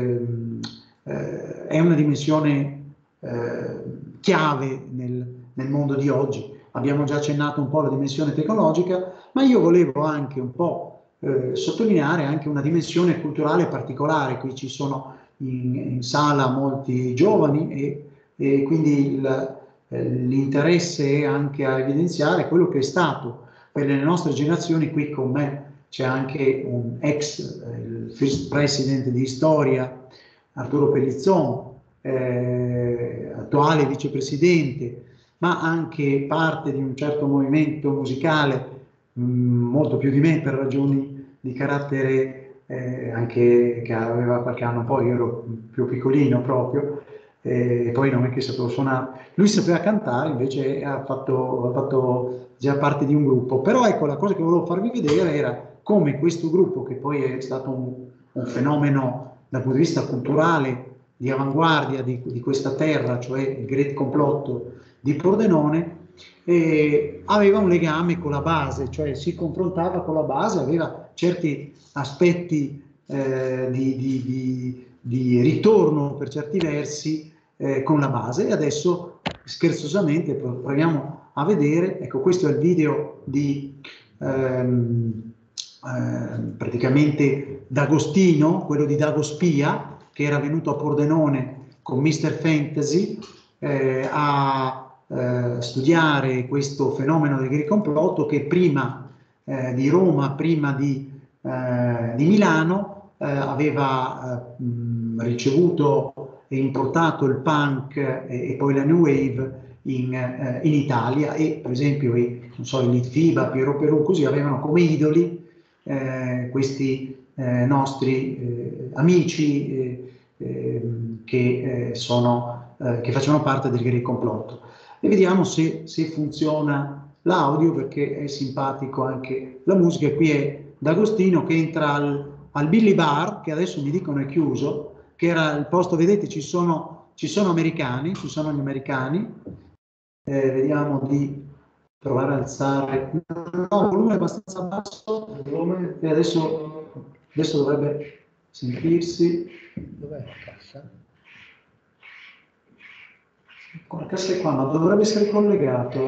[SPEAKER 3] è una dimensione chiave nel mondo di oggi. Abbiamo già accennato un po' alla dimensione tecnologica, ma io volevo anche un po' sottolineare anche una dimensione culturale particolare. Qui ci sono in sala molti giovani, e quindi l'interesse è anche a evidenziare quello che è stato per le nostre generazioni. Qui con me c'è anche un il first president di storia, Arturo Pellizzon, attuale vicepresidente, ma anche parte di un certo movimento musicale, molto più di me per ragioni di carattere anche che aveva qualche anno, poi io ero più piccolino proprio, poi non è che sapevo suonare. Lui sapeva cantare, invece ha fatto già parte di un gruppo. Però ecco, la cosa che volevo farvi vedere era come questo gruppo, che poi è stato un fenomeno dal punto di vista culturale di avanguardia di questa terra, cioè il Great Complotto di Pordenone, aveva un legame con la base, cioè si confrontava con la base, aveva certi aspetti di ritorno per certi versi con la base, e adesso scherzosamente proviamo a vedere, ecco questo è il video di praticamente D'Agostino, quello di Dago Spia, che era venuto a Pordenone con Mr. Fantasy a studiare questo fenomeno del Greco complotto, che prima di Roma, prima di Milano, aveva ricevuto e importato il punk e poi la New Wave in Italia, e per esempio non so, i Litfiba, Piero Perù, così avevano come idoli questi nostri amici che facevano parte del Greco complotto. E vediamo se funziona l'audio, perché è simpatico anche la musica. Qui è D'Agostino che entra al Billy Bar, che adesso mi dicono è chiuso, che era il posto, vedete, ci sono americani, ci sono gli americani. Vediamo di provare a alzare, no, il volume è abbastanza basso, e adesso dovrebbe sentirsi.
[SPEAKER 4] Dov'è la cassa?
[SPEAKER 3] La cassa è qua, ma dovrebbe essere collegato.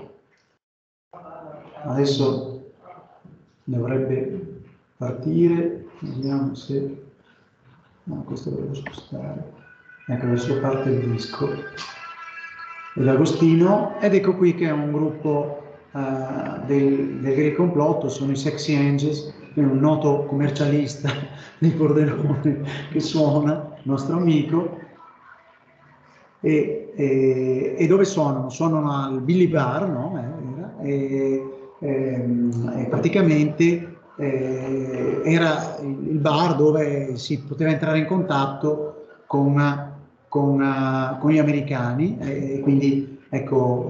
[SPEAKER 3] Adesso dovrebbe partire, vediamo se... No, questo lo devo spostare. Ecco, adesso parte il disco. L'Agostino, ed ecco qui che è un gruppo del Greco complotto, sono i Sexy Angels, un noto commercialista di Pordenone che suona, nostro amico. E dove suonano? Suonano al Billy Bar, no? E praticamente era il bar dove si poteva entrare in contatto con gli americani, e quindi ecco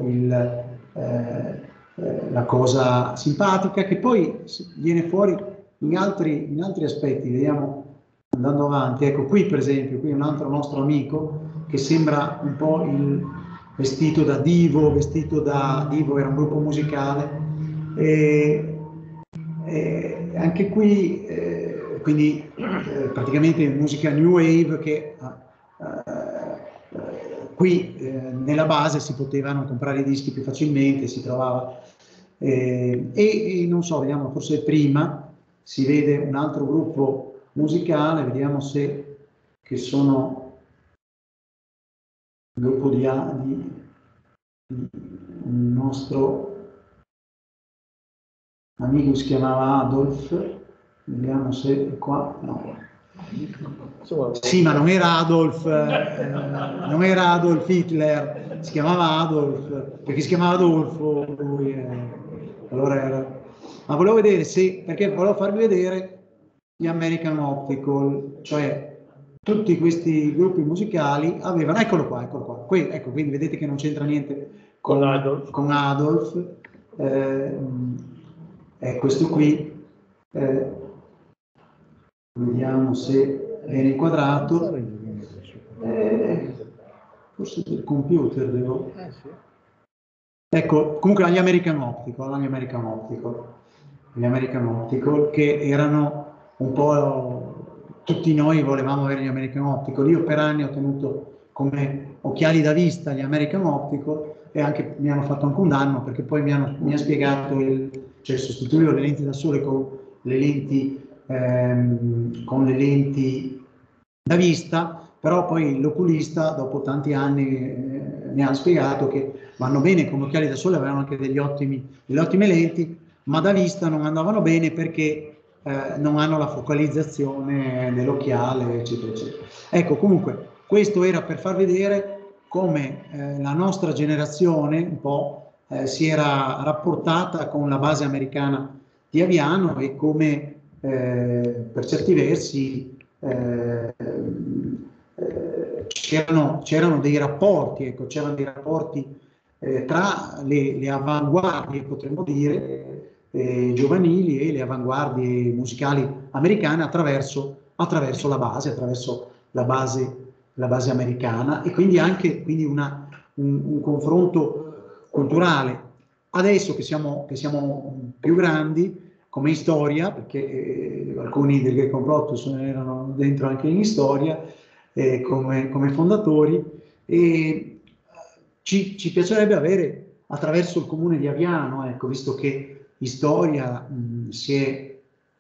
[SPEAKER 3] la cosa simpatica, che poi viene fuori in altri aspetti. Vediamo andando avanti. Ecco qui per esempio, qui un altro nostro amico che sembra un po' il vestito da Divo era un gruppo musicale, anche qui quindi praticamente musica new wave, che qui nella base si potevano comprare i dischi più facilmente, si trovava e non so, vediamo, forse prima si vede un altro gruppo musicale, vediamo se che sono il gruppo di un nostro amico, si chiamava Adolf, vediamo se è qua, no. Sì, ma non era Adolf, non era Adolf Hitler, si chiamava Adolf, perché si chiamava Adolfo lui, allora era... Ma volevo vedere perché volevo farvi vedere gli American Optical, cioè tutti questi gruppi musicali avevano, eccolo qua, ecco, quindi vedete che non c'entra niente con Adolf. È questo qui, vediamo se viene inquadrato, forse del computer devo... Ecco, comunque agli American Optical, che erano un po'... Tutti noi volevamo avere gli American Optical. Io per anni ho tenuto come occhiali da vista gli American Optical, e anche mi hanno fatto anche un danno, perché poi mi ha spiegato cioè sostituivo le lenti da sole con le lenti da vista, però poi l'oculista dopo tanti anni mi ha spiegato che vanno bene come occhiali da sole, avevano anche delle ottime lenti, ma da vista non andavano bene perché non hanno la focalizzazione dell'occhiale, eccetera, eccetera. Ecco, comunque, questo era per far vedere come la nostra generazione un po' si era rapportata con la base americana di Aviano, e come per certi versi c'erano dei rapporti, ecco, tra le avanguardie, potremmo dire, giovanili, e le avanguardie musicali americane attraverso la base americana, e quindi anche un confronto culturale. Adesso che siamo più grandi come in storia, perché alcuni del Greco complotto erano dentro anche in storia come fondatori, e ci piacerebbe avere attraverso il comune di Aviano, ecco, visto che Istoria si è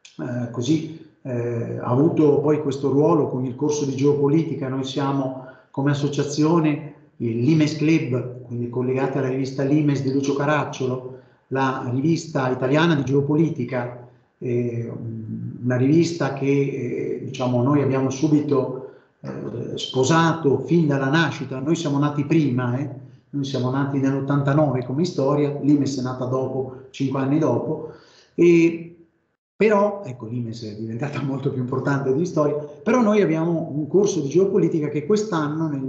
[SPEAKER 3] ha avuto poi questo ruolo con il corso di geopolitica. Noi siamo come associazione il Limes Club, quindi collegati alla rivista Limes di Lucio Caracciolo, la rivista italiana di geopolitica, una rivista che diciamo noi abbiamo subito sposato fin dalla nascita. Noi siamo nati prima, noi siamo nati nell'89 come Storia, Limes è nata dopo, 5 anni dopo, però, ecco, Limes è diventata molto più importante di Storia, però noi abbiamo un corso di geopolitica che quest'anno, nel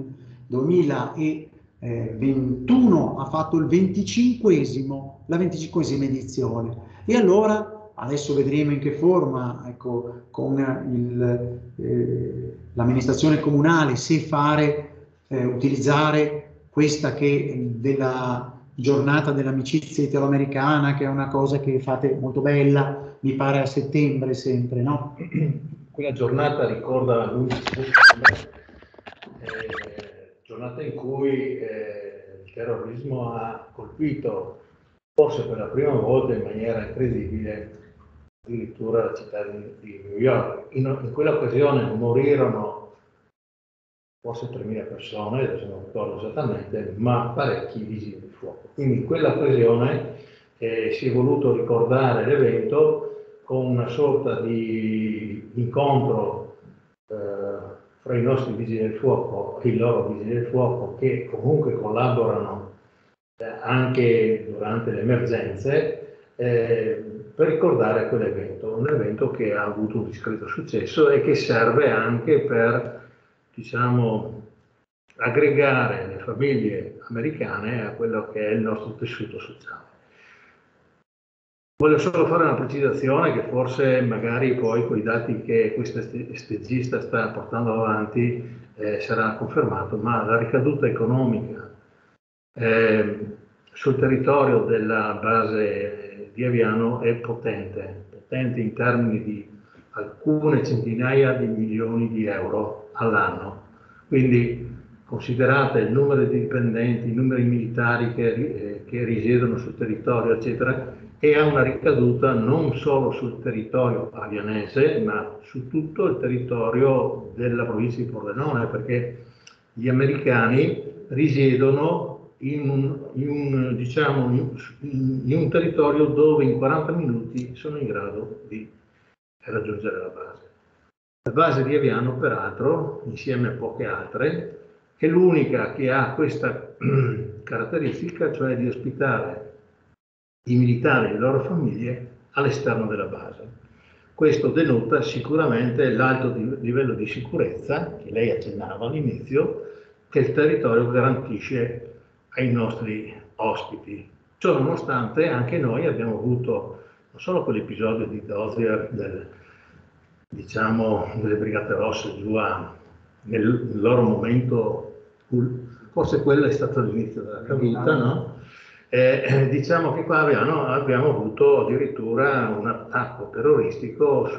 [SPEAKER 3] 2021, ha fatto la 25esima edizione. E allora, adesso vedremo in che forma, ecco, con l'amministrazione comunale, se utilizzare questa della giornata dell'amicizia italo-americana, che è una cosa che fate molto bella, mi pare a settembre sempre, no?
[SPEAKER 4] Quella giornata ricorda l'11 settembre, giornata in cui il terrorismo ha colpito, forse per la prima volta in maniera incredibile, addirittura la città di New York. In quell'occasione morirono forse 3.000 persone, adesso non ricordo esattamente, ma parecchi vigili del fuoco. Quindi in quell'occasione si è voluto ricordare l'evento con una sorta di incontro fra i nostri vigili del fuoco e i loro vigili del fuoco, che comunque collaborano anche durante le emergenze, per ricordare quell'evento, un evento che ha avuto un discreto successo e che serve anche per, diciamo, aggregare le famiglie americane a quello che è il nostro tessuto sociale. Voglio solo fare una precisazione che forse magari poi con i dati che questa stagista sta portando avanti sarà confermato, ma la ricaduta economica sul territorio della base di Aviano è potente in termini di alcune centinaia di milioni di euro all'anno. Quindi considerate il numero di dipendenti, i numeri militari che risiedono sul territorio, eccetera, e ha una ricaduta non solo sul territorio avianese, ma su tutto il territorio della provincia di Pordenone, perché gli americani risiedono in un territorio dove in 40 minuti sono in grado di raggiungere la base. La base di Aviano, peraltro, insieme a poche altre, è l'unica che ha questa caratteristica, cioè di ospitare i militari e le loro famiglie all'esterno della base. Questo denota sicuramente l'alto livello di sicurezza, che lei accennava all'inizio, che il territorio garantisce ai nostri ospiti. Ciò nonostante anche noi abbiamo avuto non solo quell'episodio di Dozier, delle Brigate Rosse giù nel loro momento, forse quello è stato l'inizio della caduta, no? Diciamo che qua abbiamo avuto addirittura un attacco terroristico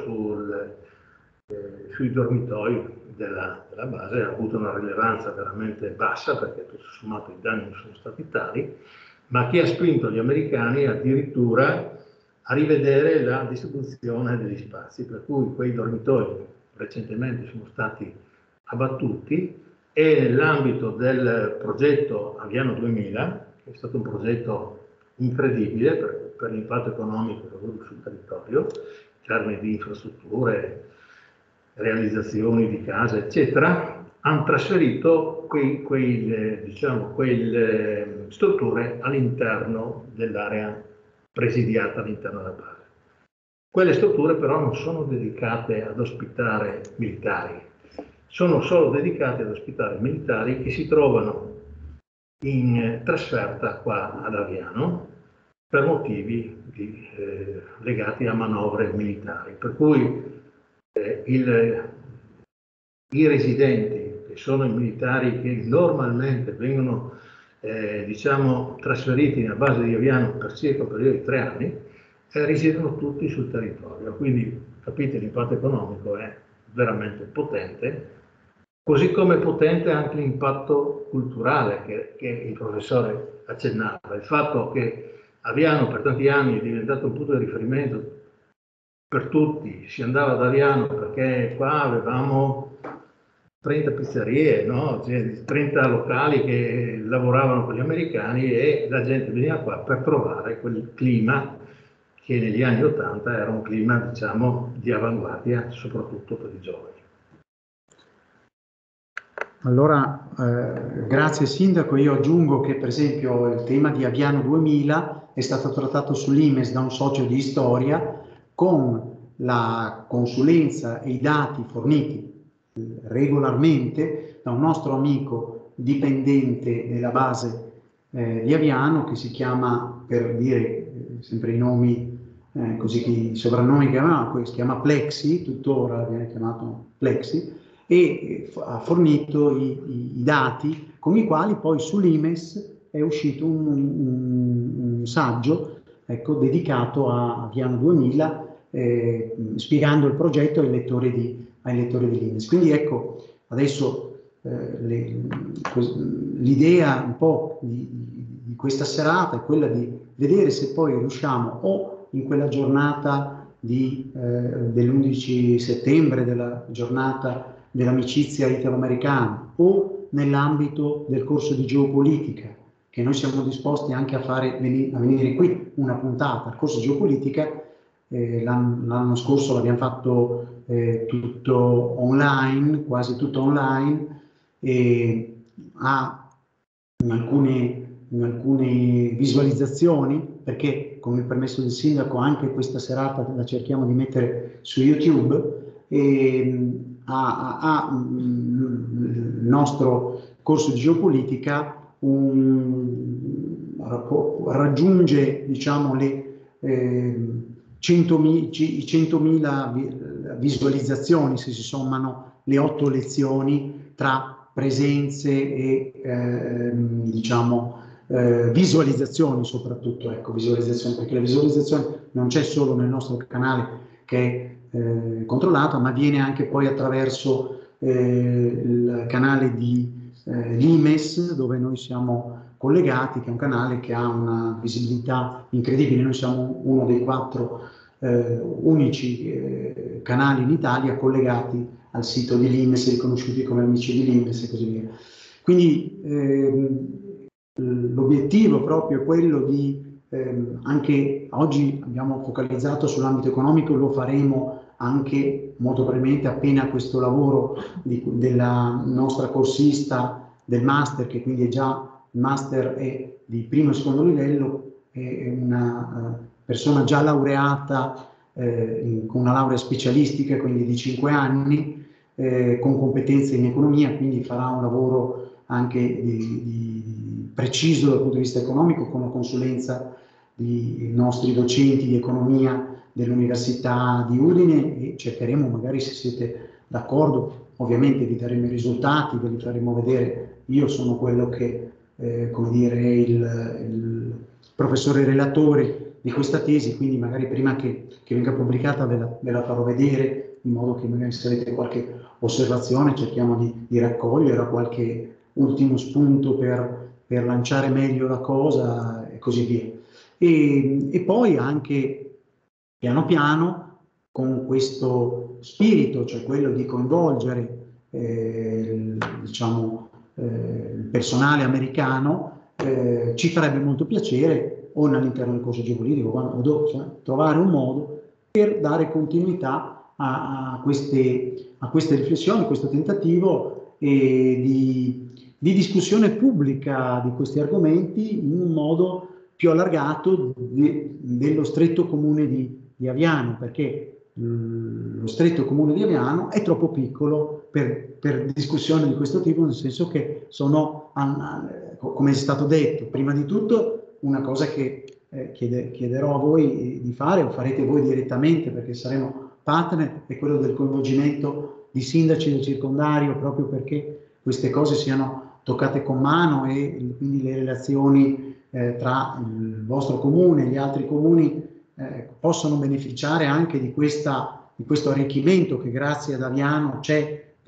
[SPEAKER 4] sui dormitoi della base. Ha avuto una rilevanza veramente bassa, perché tutto sommato i danni non sono stati tali, ma che ha spinto gli americani addirittura a rivedere la distribuzione degli spazi, per cui quei dormitoi recentemente sono stati abbattuti, e nell'ambito del progetto Aviano 2000, che è stato un progetto incredibile per l'impatto economico che ha avuto sul territorio, in termini di infrastrutture, realizzazioni di case, eccetera, hanno trasferito quelle strutture all'interno dell'area presidiata all'interno della base. Quelle strutture però non sono dedicate ad ospitare militari, sono solo dedicate ad ospitare militari che si trovano in trasferta qua ad Aviano per motivi legati a manovre militari. Per cui i residenti, che sono i militari che normalmente vengono trasferiti nella base di Aviano per circa un periodo di 3 anni, risiedono tutti sul territorio. Quindi capite, l'impatto economico è veramente potente, Così come potente anche l'impatto culturale che il professore accennava, il fatto che Aviano per tanti anni è diventato un punto di riferimento per tutti, si andava ad Aviano perché qua avevamo 30 pizzerie, no? Cioè, 30 locali che lavoravano con gli americani e la gente veniva qua per trovare quel clima che negli anni 80 era un clima, diciamo, di avanguardia, soprattutto per i giovani.
[SPEAKER 3] Allora, grazie Sindaco. Io aggiungo che per esempio il tema di Aviano 2000 è stato trattato sull'Imes da un socio di storia con la consulenza e i dati forniti regolarmente da un nostro amico dipendente della base di Aviano che si chiama, per dire sempre i nomi, così i soprannomi che aveva, si chiama Plexi, tuttora viene chiamato Plexi, e ha fornito i dati con i quali poi sull'Imes è uscito un saggio, ecco, dedicato a Aviano 2000, spiegando il progetto ai lettori dell'Imes. Quindi ecco, adesso l'idea un po' di questa serata è quella di vedere se poi riusciamo o in quella giornata dell'11 settembre, della giornata dell'amicizia italo-americana, o nell'ambito del corso di geopolitica, che noi siamo disposti anche a venire qui una puntata. Il corso di geopolitica l'anno scorso l'abbiamo fatto tutto online, quasi tutto online, e ha in alcune visualizzazioni, perché con il permesso del Sindaco anche questa serata la cerchiamo di mettere su YouTube, e il nostro corso di geopolitica raggiunge, diciamo, le 100.000 visualizzazioni, se si sommano le 8 lezioni tra presenze e visualizzazioni, soprattutto, ecco, visualizzazioni, perché la visualizzazione non c'è solo nel nostro canale che è controllato, ma viene anche poi attraverso il canale di l'Imes, dove noi siamo collegati, che è un canale che ha una visibilità incredibile. Noi siamo uno dei 4 unici canali in Italia collegati al sito di l'Imes, riconosciuti come amici di l'Imes e così via. Quindi l'obiettivo proprio è quello di anche oggi abbiamo focalizzato sull'ambito economico, lo faremo anche molto probabilmente appena questo lavoro della nostra corsista del master, che quindi è già il master è di primo e secondo livello, è una persona già laureata con una laurea specialistica, quindi di 5 anni, con competenze in economia, quindi farà un lavoro anche preciso dal punto di vista economico, con la consulenza di nostri docenti di economia dell'Università di Udine, e cercheremo, magari se siete d'accordo, ovviamente vi daremo i risultati, ve li faremo vedere. Io sono quello che, come dire, è il professore relatore di questa tesi, quindi magari prima che venga pubblicata ve la farò vedere, in modo che magari se avete qualche osservazione cerchiamo di raccogliere qualche ultimo spunto per lanciare meglio la cosa e così via. E poi anche piano piano, con questo spirito, cioè quello di coinvolgere il personale americano, ci farebbe molto piacere, o all'interno del corso geopolitico, quando trovare un modo per dare continuità a queste riflessioni, questo tentativo di discussione pubblica di questi argomenti in un modo più allargato dello stretto comune di Aviano, perché lo stretto comune di Aviano è troppo piccolo per discussioni di questo tipo, nel senso che sono, come è stato detto, prima di tutto una cosa che chiederò a voi di fare, o farete voi direttamente perché saremo partner, è quello del coinvolgimento di sindaci del circondario, proprio perché queste cose siano toccate con mano e quindi le relazioni tra il vostro comune e gli altri comuni possono beneficiare anche di questo arricchimento che grazie ad Aviano c'è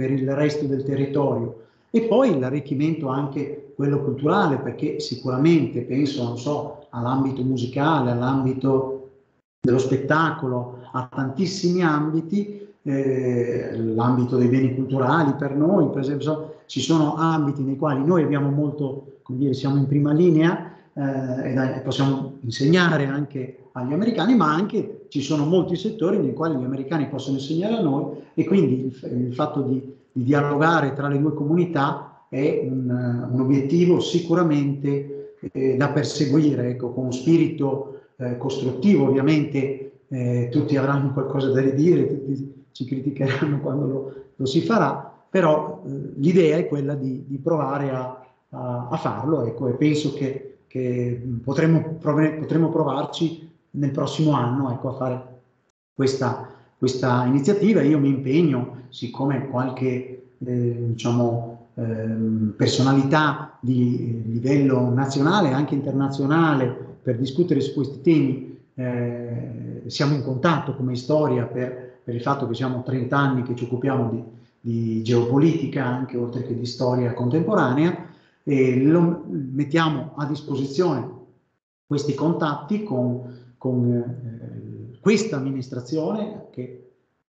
[SPEAKER 3] per il resto del territorio. E poi l'arricchimento anche quello culturale, perché sicuramente penso, non so, all'ambito musicale, all'ambito dello spettacolo, a tantissimi ambiti, l'ambito dei beni culturali per noi, per esempio, ci sono ambiti nei quali noi abbiamo molto, come dire, siamo in prima linea e possiamo insegnare anche agli americani, ma anche ci sono molti settori nei quali gli americani possono insegnare a noi, e quindi il fatto di dialogare tra le due comunità è un obiettivo sicuramente da perseguire, ecco, con spirito costruttivo. Ovviamente tutti avranno qualcosa da ridire, tutti ci criticheranno quando lo si farà, però l'idea è quella di provare a farlo, ecco, e penso che potremo provarci nel prossimo anno, ecco, a fare questa iniziativa. Io mi impegno, siccome qualche diciamo, personalità di livello nazionale e anche internazionale per discutere su questi temi siamo in contatto come Storia per il fatto che siamo 30 anni che ci occupiamo di geopolitica anche oltre che di storia contemporanea, e mettiamo a disposizione questi contatti con questa amministrazione che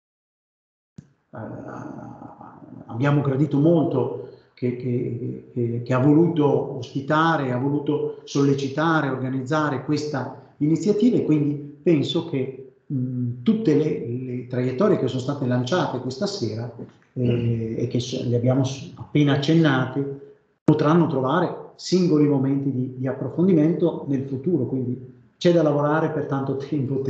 [SPEAKER 3] abbiamo gradito molto, che ha voluto ospitare, ha voluto sollecitare, organizzare questa iniziativa, e quindi penso che tutte le traiettorie che sono state lanciate questa sera e che le abbiamo appena accennate potranno trovare singoli momenti di approfondimento nel futuro, quindi c'è da lavorare per tanto tempo.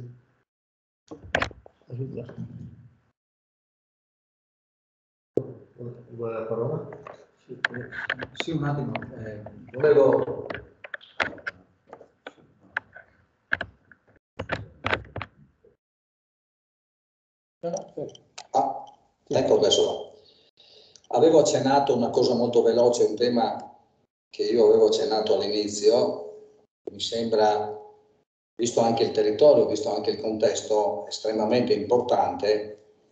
[SPEAKER 5] Vuole la parola? Sì, un attimo. Volevo...
[SPEAKER 2] Ecco, adesso avevo accennato una cosa molto veloce, un tema che io avevo accennato all'inizio. Mi sembra, visto anche il territorio, visto anche il contesto, estremamente importante,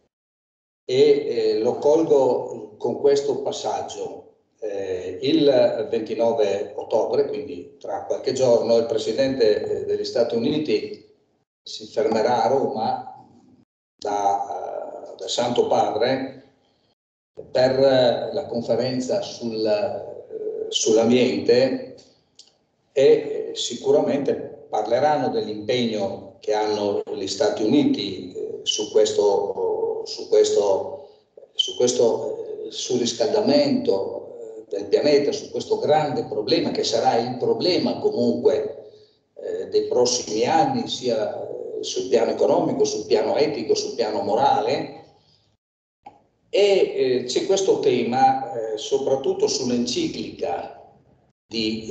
[SPEAKER 2] e lo colgo con questo passaggio. Il 29 ottobre, quindi tra qualche giorno, il Presidente degli Stati Uniti si fermerà a Roma da Santo Padre per la conferenza sull'ambiente, e sicuramente parleranno dell'impegno che hanno gli Stati Uniti sul riscaldamento del pianeta, su questo grande problema che sarà il problema comunque dei prossimi anni, sia sul piano economico, sul piano etico, sul piano morale. E c'è questo tema soprattutto sull'enciclica di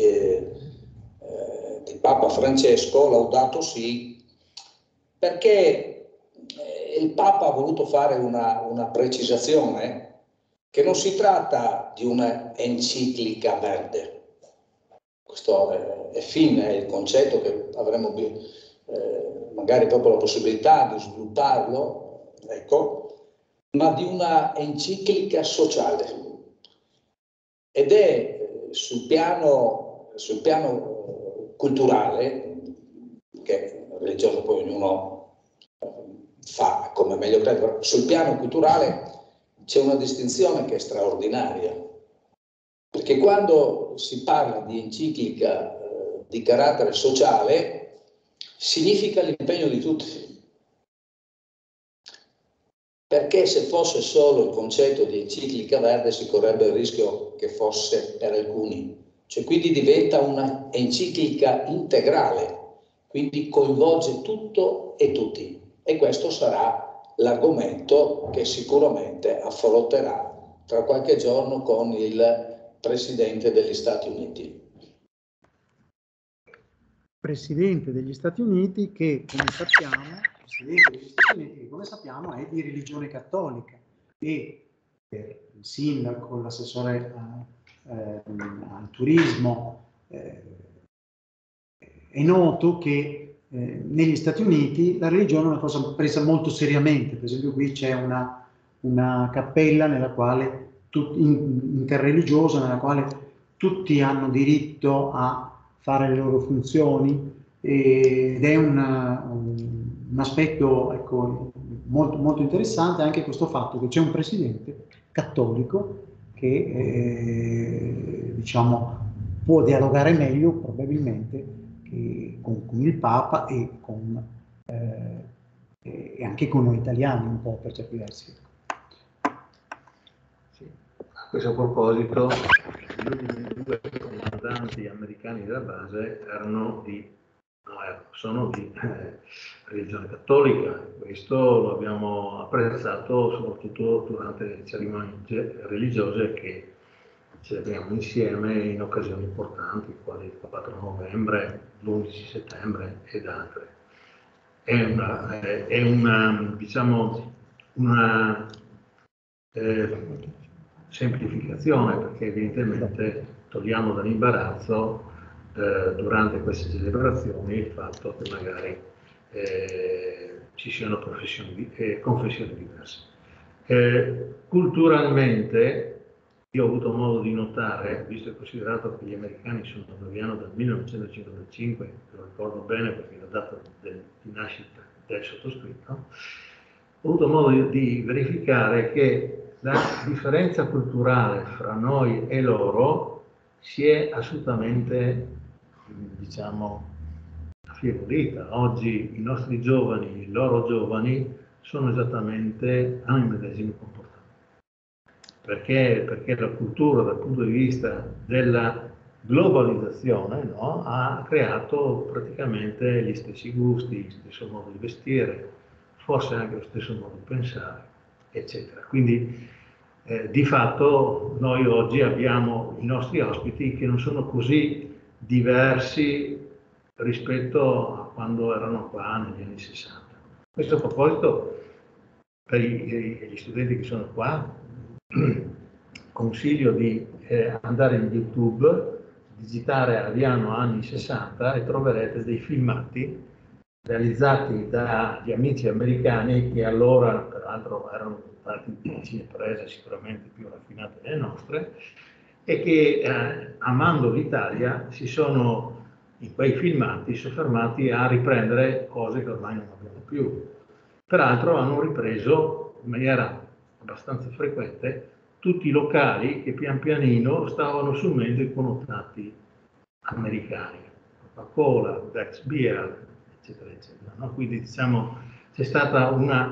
[SPEAKER 2] Papa Francesco, Laudato Si, perché il Papa ha voluto fare una precisazione che non si tratta di una enciclica verde. Questo è fine, è il concetto che avremo magari proprio la possibilità di svilupparlo, ecco, ma di una enciclica sociale. Ed è sul piano culturale, che religioso poi ognuno fa come meglio crede, sul piano culturale c'è una distinzione che è straordinaria, perché quando si parla di enciclica di carattere sociale significa l'impegno di tutti, perché se fosse solo il concetto di enciclica verde si correbbe il rischio che fosse per alcuni, cioè quindi diventa una enciclica integrale, quindi coinvolge tutto e tutti, e questo sarà l'argomento che sicuramente affronterà tra qualche giorno con il Presidente degli Stati Uniti.
[SPEAKER 3] Presidente degli Stati Uniti che, come sappiamo, è di religione cattolica, e il sindaco, l'assessore al turismo, è noto che negli Stati Uniti la religione è una cosa presa molto seriamente. Per esempio qui c'è una una cappella nella quale interreligiosa, nella quale tutti hanno diritto a fare le loro funzioni, ed è un aspetto, ecco, molto, molto interessante anche questo fatto che c'è un presidente cattolico che diciamo, può dialogare meglio probabilmente con il Papa e anche con noi italiani un po' per certi versi.
[SPEAKER 4] Sì. A questo proposito, gli ultimi 2 comandanti americani della base sono di religione cattolica. Questo lo abbiamo apprezzato soprattutto durante le cerimonie religiose che celebriamo insieme in occasioni importanti, quali il 4 novembre, l'11 settembre ed altre. È una diciamo, una semplificazione, perché evidentemente togliamo dall'imbarazzo durante queste celebrazioni il fatto che magari ci siano confessioni diverse. Culturalmente, io ho avuto modo di notare, visto e considerato che gli americani sono arrivati dal 1955, lo ricordo bene perché è la data di nascita del sottoscritto, ho avuto modo di verificare che la differenza culturale fra noi e loro si è assolutamente, diciamo, affievolita. Oggi i nostri giovani, i loro giovani, hanno i medesimi comportamenti. Perché la cultura, dal punto di vista della globalizzazione, no, ha creato praticamente gli stessi gusti, lo stesso modo di vestire, forse anche lo stesso modo di pensare, eccetera. Quindi di fatto noi oggi abbiamo i nostri ospiti che non sono così diversi rispetto a quando erano qua negli anni 60. Questo a proposito, per gli studenti che sono qua, consiglio di andare in YouTube, digitare Aviano anni 60 e troverete dei filmati realizzati dagli amici americani che allora, peraltro, erano dotati di cineprese sicuramente più raffinate delle nostre, e che amando l'Italia si sono in quei filmati soffermati a riprendere cose che ormai non abbiamo più. Peraltro hanno ripreso in maniera abbastanza frequente tutti i locali che pian pianino stavano assumendo i connotati americani, Coca-Cola, Beck's Beer, eccetera, eccetera. No? Quindi diciamo c'è stata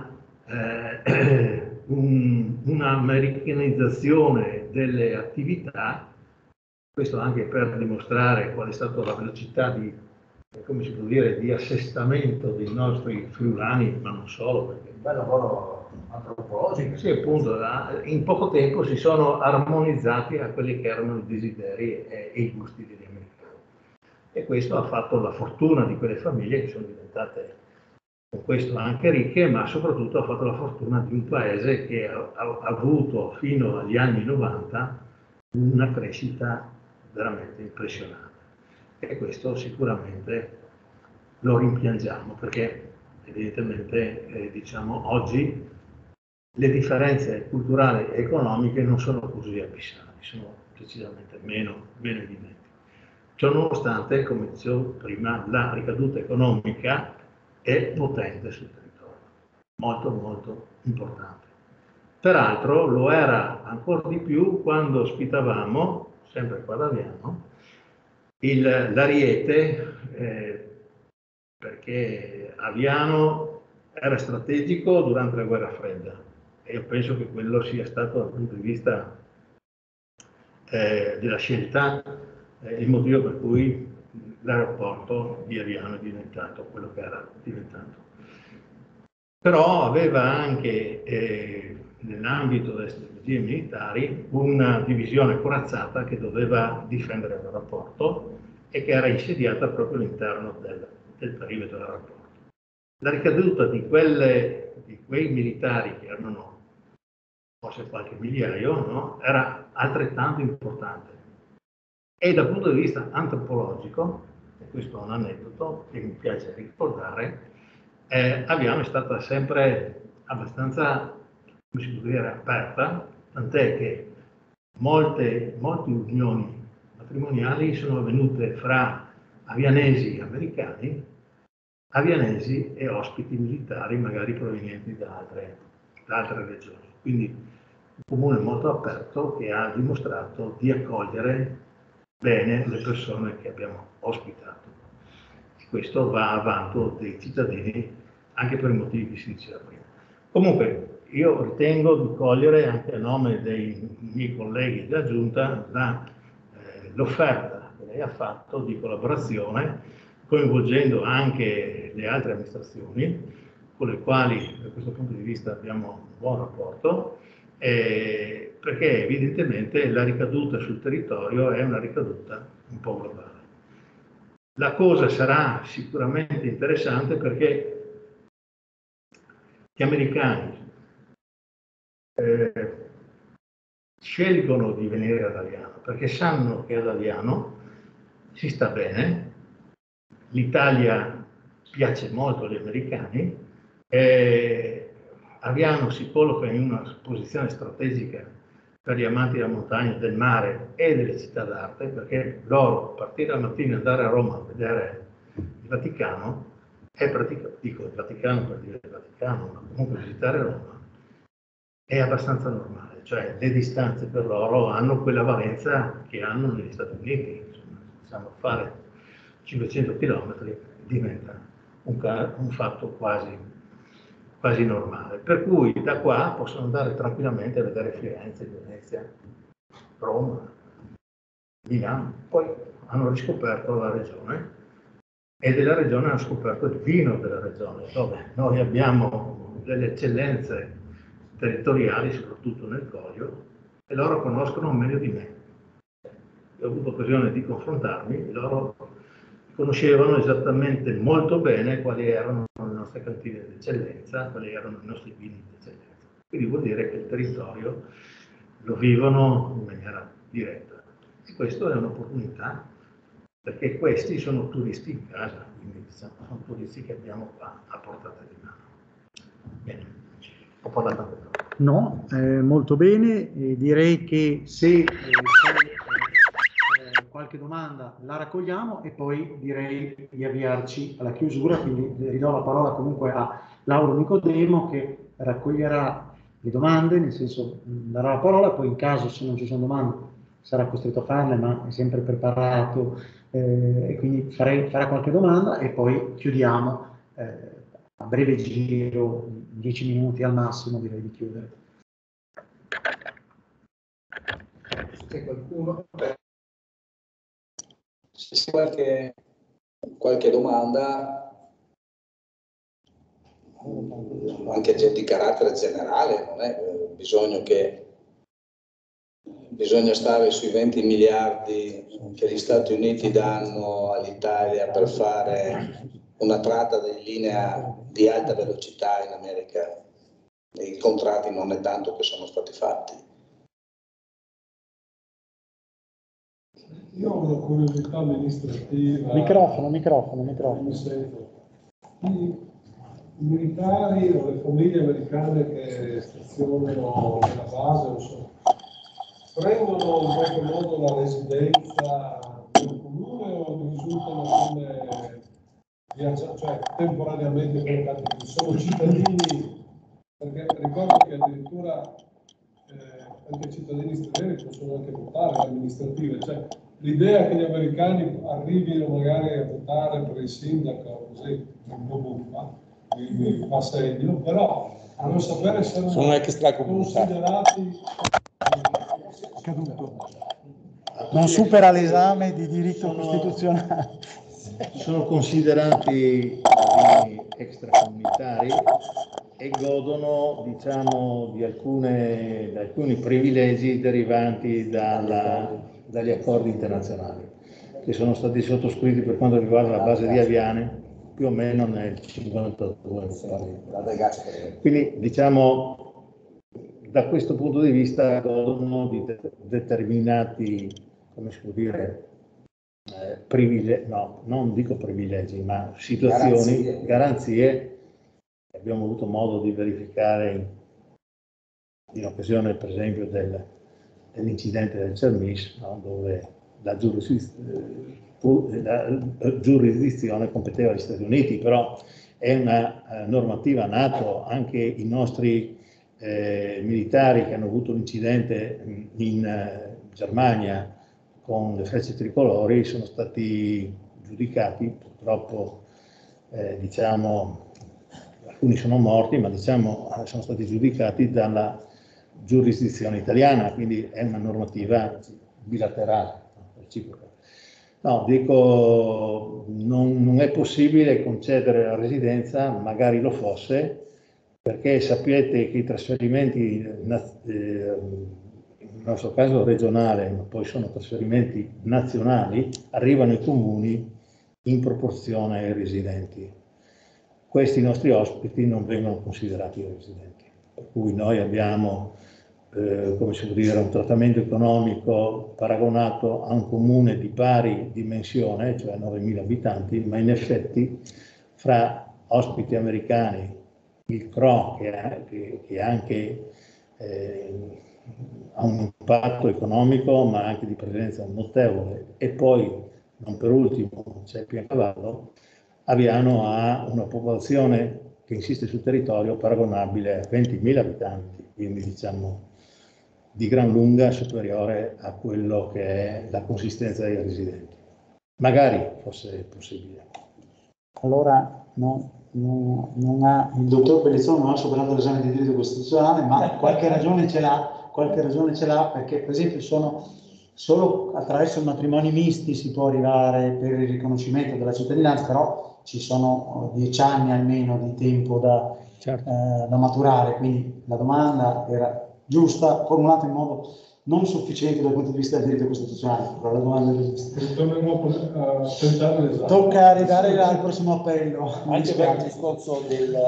[SPEAKER 4] un'americanizzazione delle attività, questo anche per dimostrare qual è stata la velocità di, come si può dire, di assestamento dei nostri friulani, ma non solo, perché
[SPEAKER 5] un bel lavoro antropologico.
[SPEAKER 4] Sì, appunto, in poco tempo si sono armonizzati a quelli che erano i desideri e i gusti degli americani. E questo ha fatto la fortuna di quelle famiglie che sono diventate con questo anche ricche, ma soprattutto ha fatto la fortuna di un paese che ha avuto fino agli anni 90 una crescita veramente impressionante. E questo sicuramente lo rimpiangiamo, perché evidentemente diciamo oggi le differenze culturali e economiche non sono così abissali, sono decisamente meno evidenti. Ciò nonostante, come dicevo prima, la ricaduta economica è potente sul territorio, molto importante. Peraltro lo era ancora di più quando ospitavamo, sempre qua ad Aviano, l'Ariete, perché Aviano era strategico durante la guerra fredda e io penso che quello sia stato dal punto di vista della scelta il motivo per cui l'aeroporto di Aviano è diventato quello che era diventato. Però aveva anche nell'ambito delle strategie militari una divisione corazzata che doveva difendere l'aeroporto e che era insediata proprio all'interno del perimetro dell'aeroporto. La ricaduta di quei militari, che erano forse qualche migliaio, no? Era altrettanto importante. E dal punto di vista antropologico, e questo è un aneddoto che mi piace ricordare, Aviano è stata sempre abbastanza come si può dire, aperta, tant'è che molte unioni matrimoniali sono avvenute fra avianesi americani, avianesi e ospiti militari magari provenienti da altre regioni. Quindi un comune molto aperto che ha dimostrato di accogliere bene le persone che abbiamo ospitato. E questo va a vanto dei cittadini anche per i motivi che si diceva prima. Comunque io ritengo di cogliere anche a nome dei miei colleghi della Giunta l'offerta che lei ha fatto di collaborazione, coinvolgendo anche le altre amministrazioni con le quali da questo punto di vista abbiamo un buon rapporto, perché evidentemente la ricaduta sul territorio è una ricaduta un po' globale. La cosa sarà sicuramente interessante perché gli americani scelgono di venire ad Aviano perché sanno che ad Aviano si sta bene, l'Italia piace molto agli americani, Aviano si colloca in una posizione strategica per gli amanti della montagna, del mare e delle città d'arte, perché loro partire la mattina e andare a Roma a vedere il Vaticano è praticamente, dico il Vaticano per dire il Vaticano, ma comunque visitare Roma è abbastanza normale, cioè le distanze per loro hanno quella valenza che hanno negli Stati Uniti, insomma, possiamo fare 500 km diventa un fatto quasi normale, per cui da qua possono andare tranquillamente a vedere Firenze, Venezia, Roma, Milano, poi hanno riscoperto la regione e della regione hanno scoperto il vino della regione, dove noi abbiamo delle eccellenze territoriali, soprattutto nel Coglio, e loro conoscono meglio di me. Io ho avuto occasione di confrontarmi, loro conoscevano esattamente molto bene quali erano le nostre cantine d'eccellenza, quali erano i nostri vini d'eccellenza. Quindi vuol dire che il territorio lo vivono in maniera diretta. E questo è un'opportunità, perché questi sono turisti in casa, quindi diciamo, sono turisti che abbiamo qua a portata di mano. Bene, ho parlato anche troppo.
[SPEAKER 3] No, molto bene, direi che se qualche domanda la raccogliamo e poi direi di avviarci alla chiusura, quindi ridò la parola comunque a Lauro Nicodemo che raccoglierà le domande, nel senso darà la parola, poi in caso se non ci sono domande sarà costretto a farle, ma è sempre preparato e quindi farà qualche domanda e poi chiudiamo a breve giro, 10 minuti al massimo direi di chiudere.
[SPEAKER 5] C'è qualcuno?
[SPEAKER 2] Se c'è qualche domanda, anche di carattere generale, non è bisogna stare sui 20 miliardi che gli Stati Uniti danno all'Italia per fare una tratta di linea di alta velocità in America. I contratti non è tanto che sono stati fatti.
[SPEAKER 6] Io ho una curiosità amministrativa.
[SPEAKER 3] Microfono.
[SPEAKER 6] Mi sento. I militari o le famiglie americane che stazionano nella base, non so, prendono in qualche modo la residenza nel comune o risultano come cioè temporaneamente collocati? Sono cittadini, perché ricordo che addirittura anche i cittadini stranieri possono anche votare le amministrative, cioè l'idea che gli americani arrivino magari a votare per il sindaco così un po' buffa, mi fa segno, però voglio sapere se sono considerati
[SPEAKER 3] non supera l'esame di diritto costituzionale.
[SPEAKER 4] Sono considerati extracomunitari e godono, diciamo, di alcuni privilegi derivanti dagli accordi internazionali che sono stati sottoscritti per quanto riguarda la base di Aviane più o meno nel 1952. Quindi, diciamo, da questo punto di vista godono di determinati, come si può dire, privilegi, no, non dico privilegi, ma situazioni, garanzie. Abbiamo avuto modo di verificare in occasione per esempio dell'incidente del Cermis, no? Dove la giurisdizione competeva agli Stati Uniti, però è una normativa NATO. Anche i nostri militari che hanno avuto l'incidente in Germania con le frecce tricolori sono stati giudicati, purtroppo diciamo alcuni sono morti, ma diciamo sono stati giudicati dalla giurisdizione italiana, quindi è una normativa bilaterale, reciproca. No, dico, non è possibile concedere la residenza, magari lo fosse, perché sapete che i trasferimenti, nel nostro caso regionale, ma poi sono trasferimenti nazionali, arrivano ai comuni in proporzione ai residenti. Questi nostri ospiti non vengono considerati residenti, per cui noi abbiamo come si può dire, un trattamento economico paragonato a un comune di pari dimensione, cioè 9.000 abitanti, ma in effetti fra ospiti americani, il CRO che anche ha un impatto economico ma anche di presenza notevole, e poi non per ultimo c'è Piancavallo, Aviano ha una popolazione che insiste sul territorio paragonabile a 20.000 abitanti, quindi diciamo di gran lunga superiore a quello che è la consistenza dei residenti. Magari fosse possibile.
[SPEAKER 3] Allora il dottor Bellizzone non ha superato l'esame di diritto costituzionale, ma qualche ragione ce l'ha, perché per esempio solo attraverso matrimoni misti si può arrivare per il riconoscimento della cittadinanza, però ci sono 10 anni almeno di tempo da maturare, quindi la domanda era giusta, formulata in modo non sufficiente dal punto di vista del diritto costituzionale, però la domanda è giusta.
[SPEAKER 6] Torneremo a tentare l'esame.
[SPEAKER 3] Tocca ridare al prossimo appello.
[SPEAKER 7] Anche per il discorso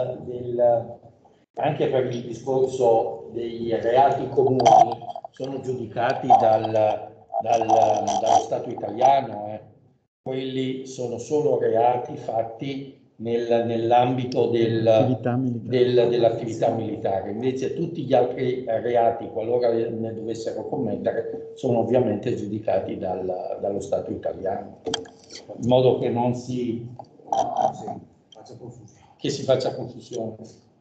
[SPEAKER 7] anche per il discorso dei reati comuni sono giudicati dallo Stato italiano. Quelli sono solo reati fatti nell'ambito dell'attività militare. Invece tutti gli altri reati, qualora ne dovessero commettere, sono ovviamente giudicati dallo Stato italiano, in modo che non si faccia confusione.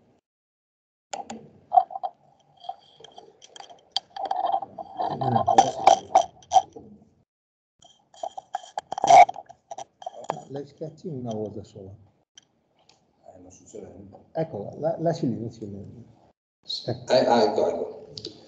[SPEAKER 4] La schiacci una volta sola.
[SPEAKER 2] Non succede niente.
[SPEAKER 4] Eccola, lasci lì insieme.
[SPEAKER 2] Ecco.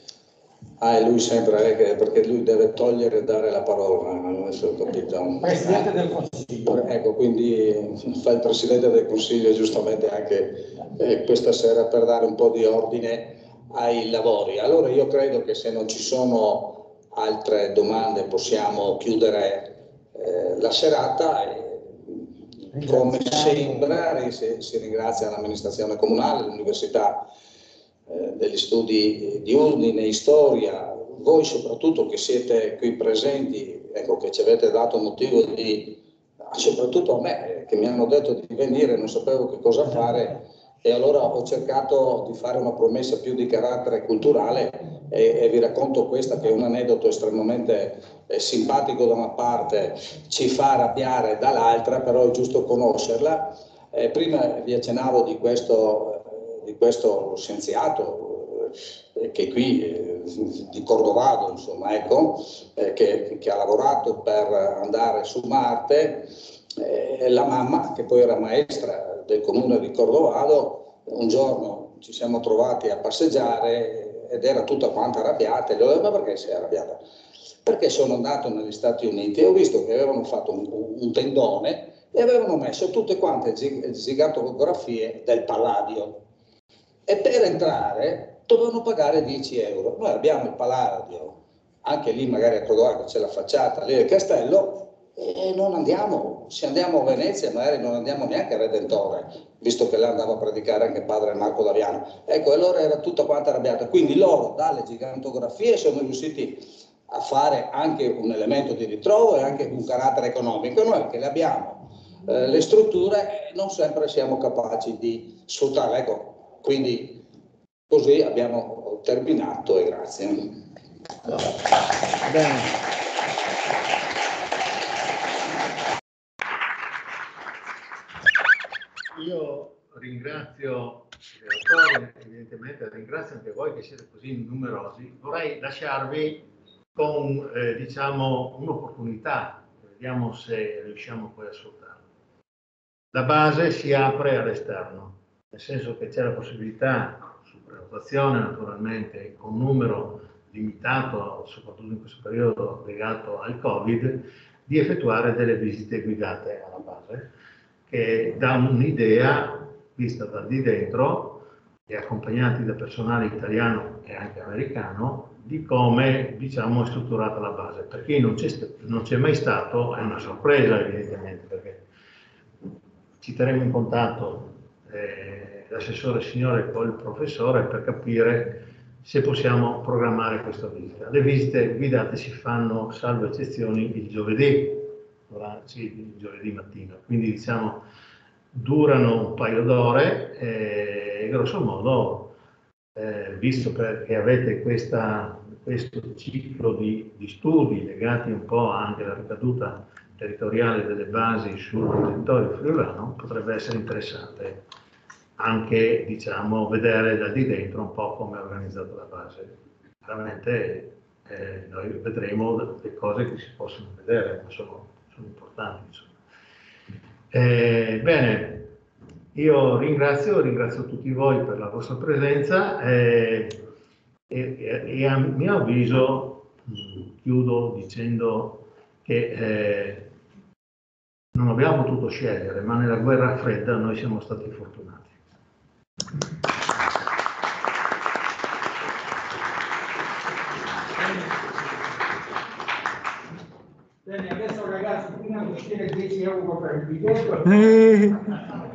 [SPEAKER 2] E lui sempre, perché lui deve togliere e dare la parola, adesso ho capito.
[SPEAKER 7] Presidente del Consiglio.
[SPEAKER 2] Ecco, quindi fa il Presidente del Consiglio giustamente anche questa sera per dare un po' di ordine ai lavori. Allora io credo che se non ci sono altre domande possiamo chiudere la serata. Come sempre si ringrazia l'amministrazione comunale, l'Università degli Studi di Udine in storia, voi soprattutto che siete qui presenti, ecco, che ci avete dato motivo soprattutto a me, che mi hanno detto di venire, non sapevo che cosa fare, e allora ho cercato di fare una promessa più di carattere culturale e vi racconto questa, che è un aneddoto estremamente simpatico da una parte, ci fa arrabbiare dall'altra, però è giusto conoscerla. Prima vi accennavo di questo scienziato che qui di Cordovado, insomma, ecco, che ha lavorato per andare su Marte. La mamma, che poi era maestra del comune di Cordovado, un giorno ci siamo trovati a passeggiare ed era tutta quanta arrabbiata, e le ho detto: ma perché sei arrabbiata? Perché sono andato negli Stati Uniti e ho visto che avevano fatto un tendone e avevano messo tutte quante gigantografie del Palladio, e per entrare dovevano pagare 10 euro. Noi abbiamo il Palladio, anche lì magari a Cordovado c'è la facciata lì del castello, e non andiamo. Se andiamo a Venezia magari non andiamo neanche a Redentore, visto che là andava a predicare anche padre Marco d'Aviano. Ecco, allora era tutta quanta arrabbiata. Quindi loro dalle gigantografie sono riusciti a fare anche un elemento di ritrovo e anche un carattere economico. Noi che le abbiamo le strutture non sempre siamo capaci di sfruttarle. Ecco, quindi così abbiamo terminato e grazie.
[SPEAKER 3] Bene.
[SPEAKER 4] Io ringrazio il relatore, evidentemente ringrazio anche voi che siete così numerosi. Vorrei lasciarvi con diciamo un'opportunità, vediamo se riusciamo poi a sfruttarla. La base si apre all'esterno, nel senso che c'è la possibilità, su prenotazione naturalmente, con un numero limitato, soprattutto in questo periodo legato al Covid, di effettuare delle visite guidate alla base, che danno un'idea, vista da di dentro, e accompagnati da personale italiano e anche americano, di come, diciamo, è strutturata la base. Per chi non c'è mai stato, è una sorpresa evidentemente, perché ci terremo in contatto l'assessore Signore con il professore per capire se possiamo programmare questa visita. Le visite guidate si fanno, salvo eccezioni, il giovedì mattina, quindi diciamo durano un paio d'ore e grosso modo, visto che avete questo ciclo di studi legati un po' anche alla ricaduta territoriale delle basi sul territorio friulano, potrebbe essere interessante anche, diciamo, vedere da di dentro un po' come è organizzata la base. Veramente noi vedremo le cose che si possono vedere, ma sono importanti, insomma. Bene, io ringrazio tutti voi per la vostra presenza e a mio avviso chiudo dicendo che non abbiamo potuto scegliere, ma nella guerra fredda noi siamo stati fortunati.
[SPEAKER 5] Bene, adesso ragazzi, prima di uscire 10 euro per il biglietto.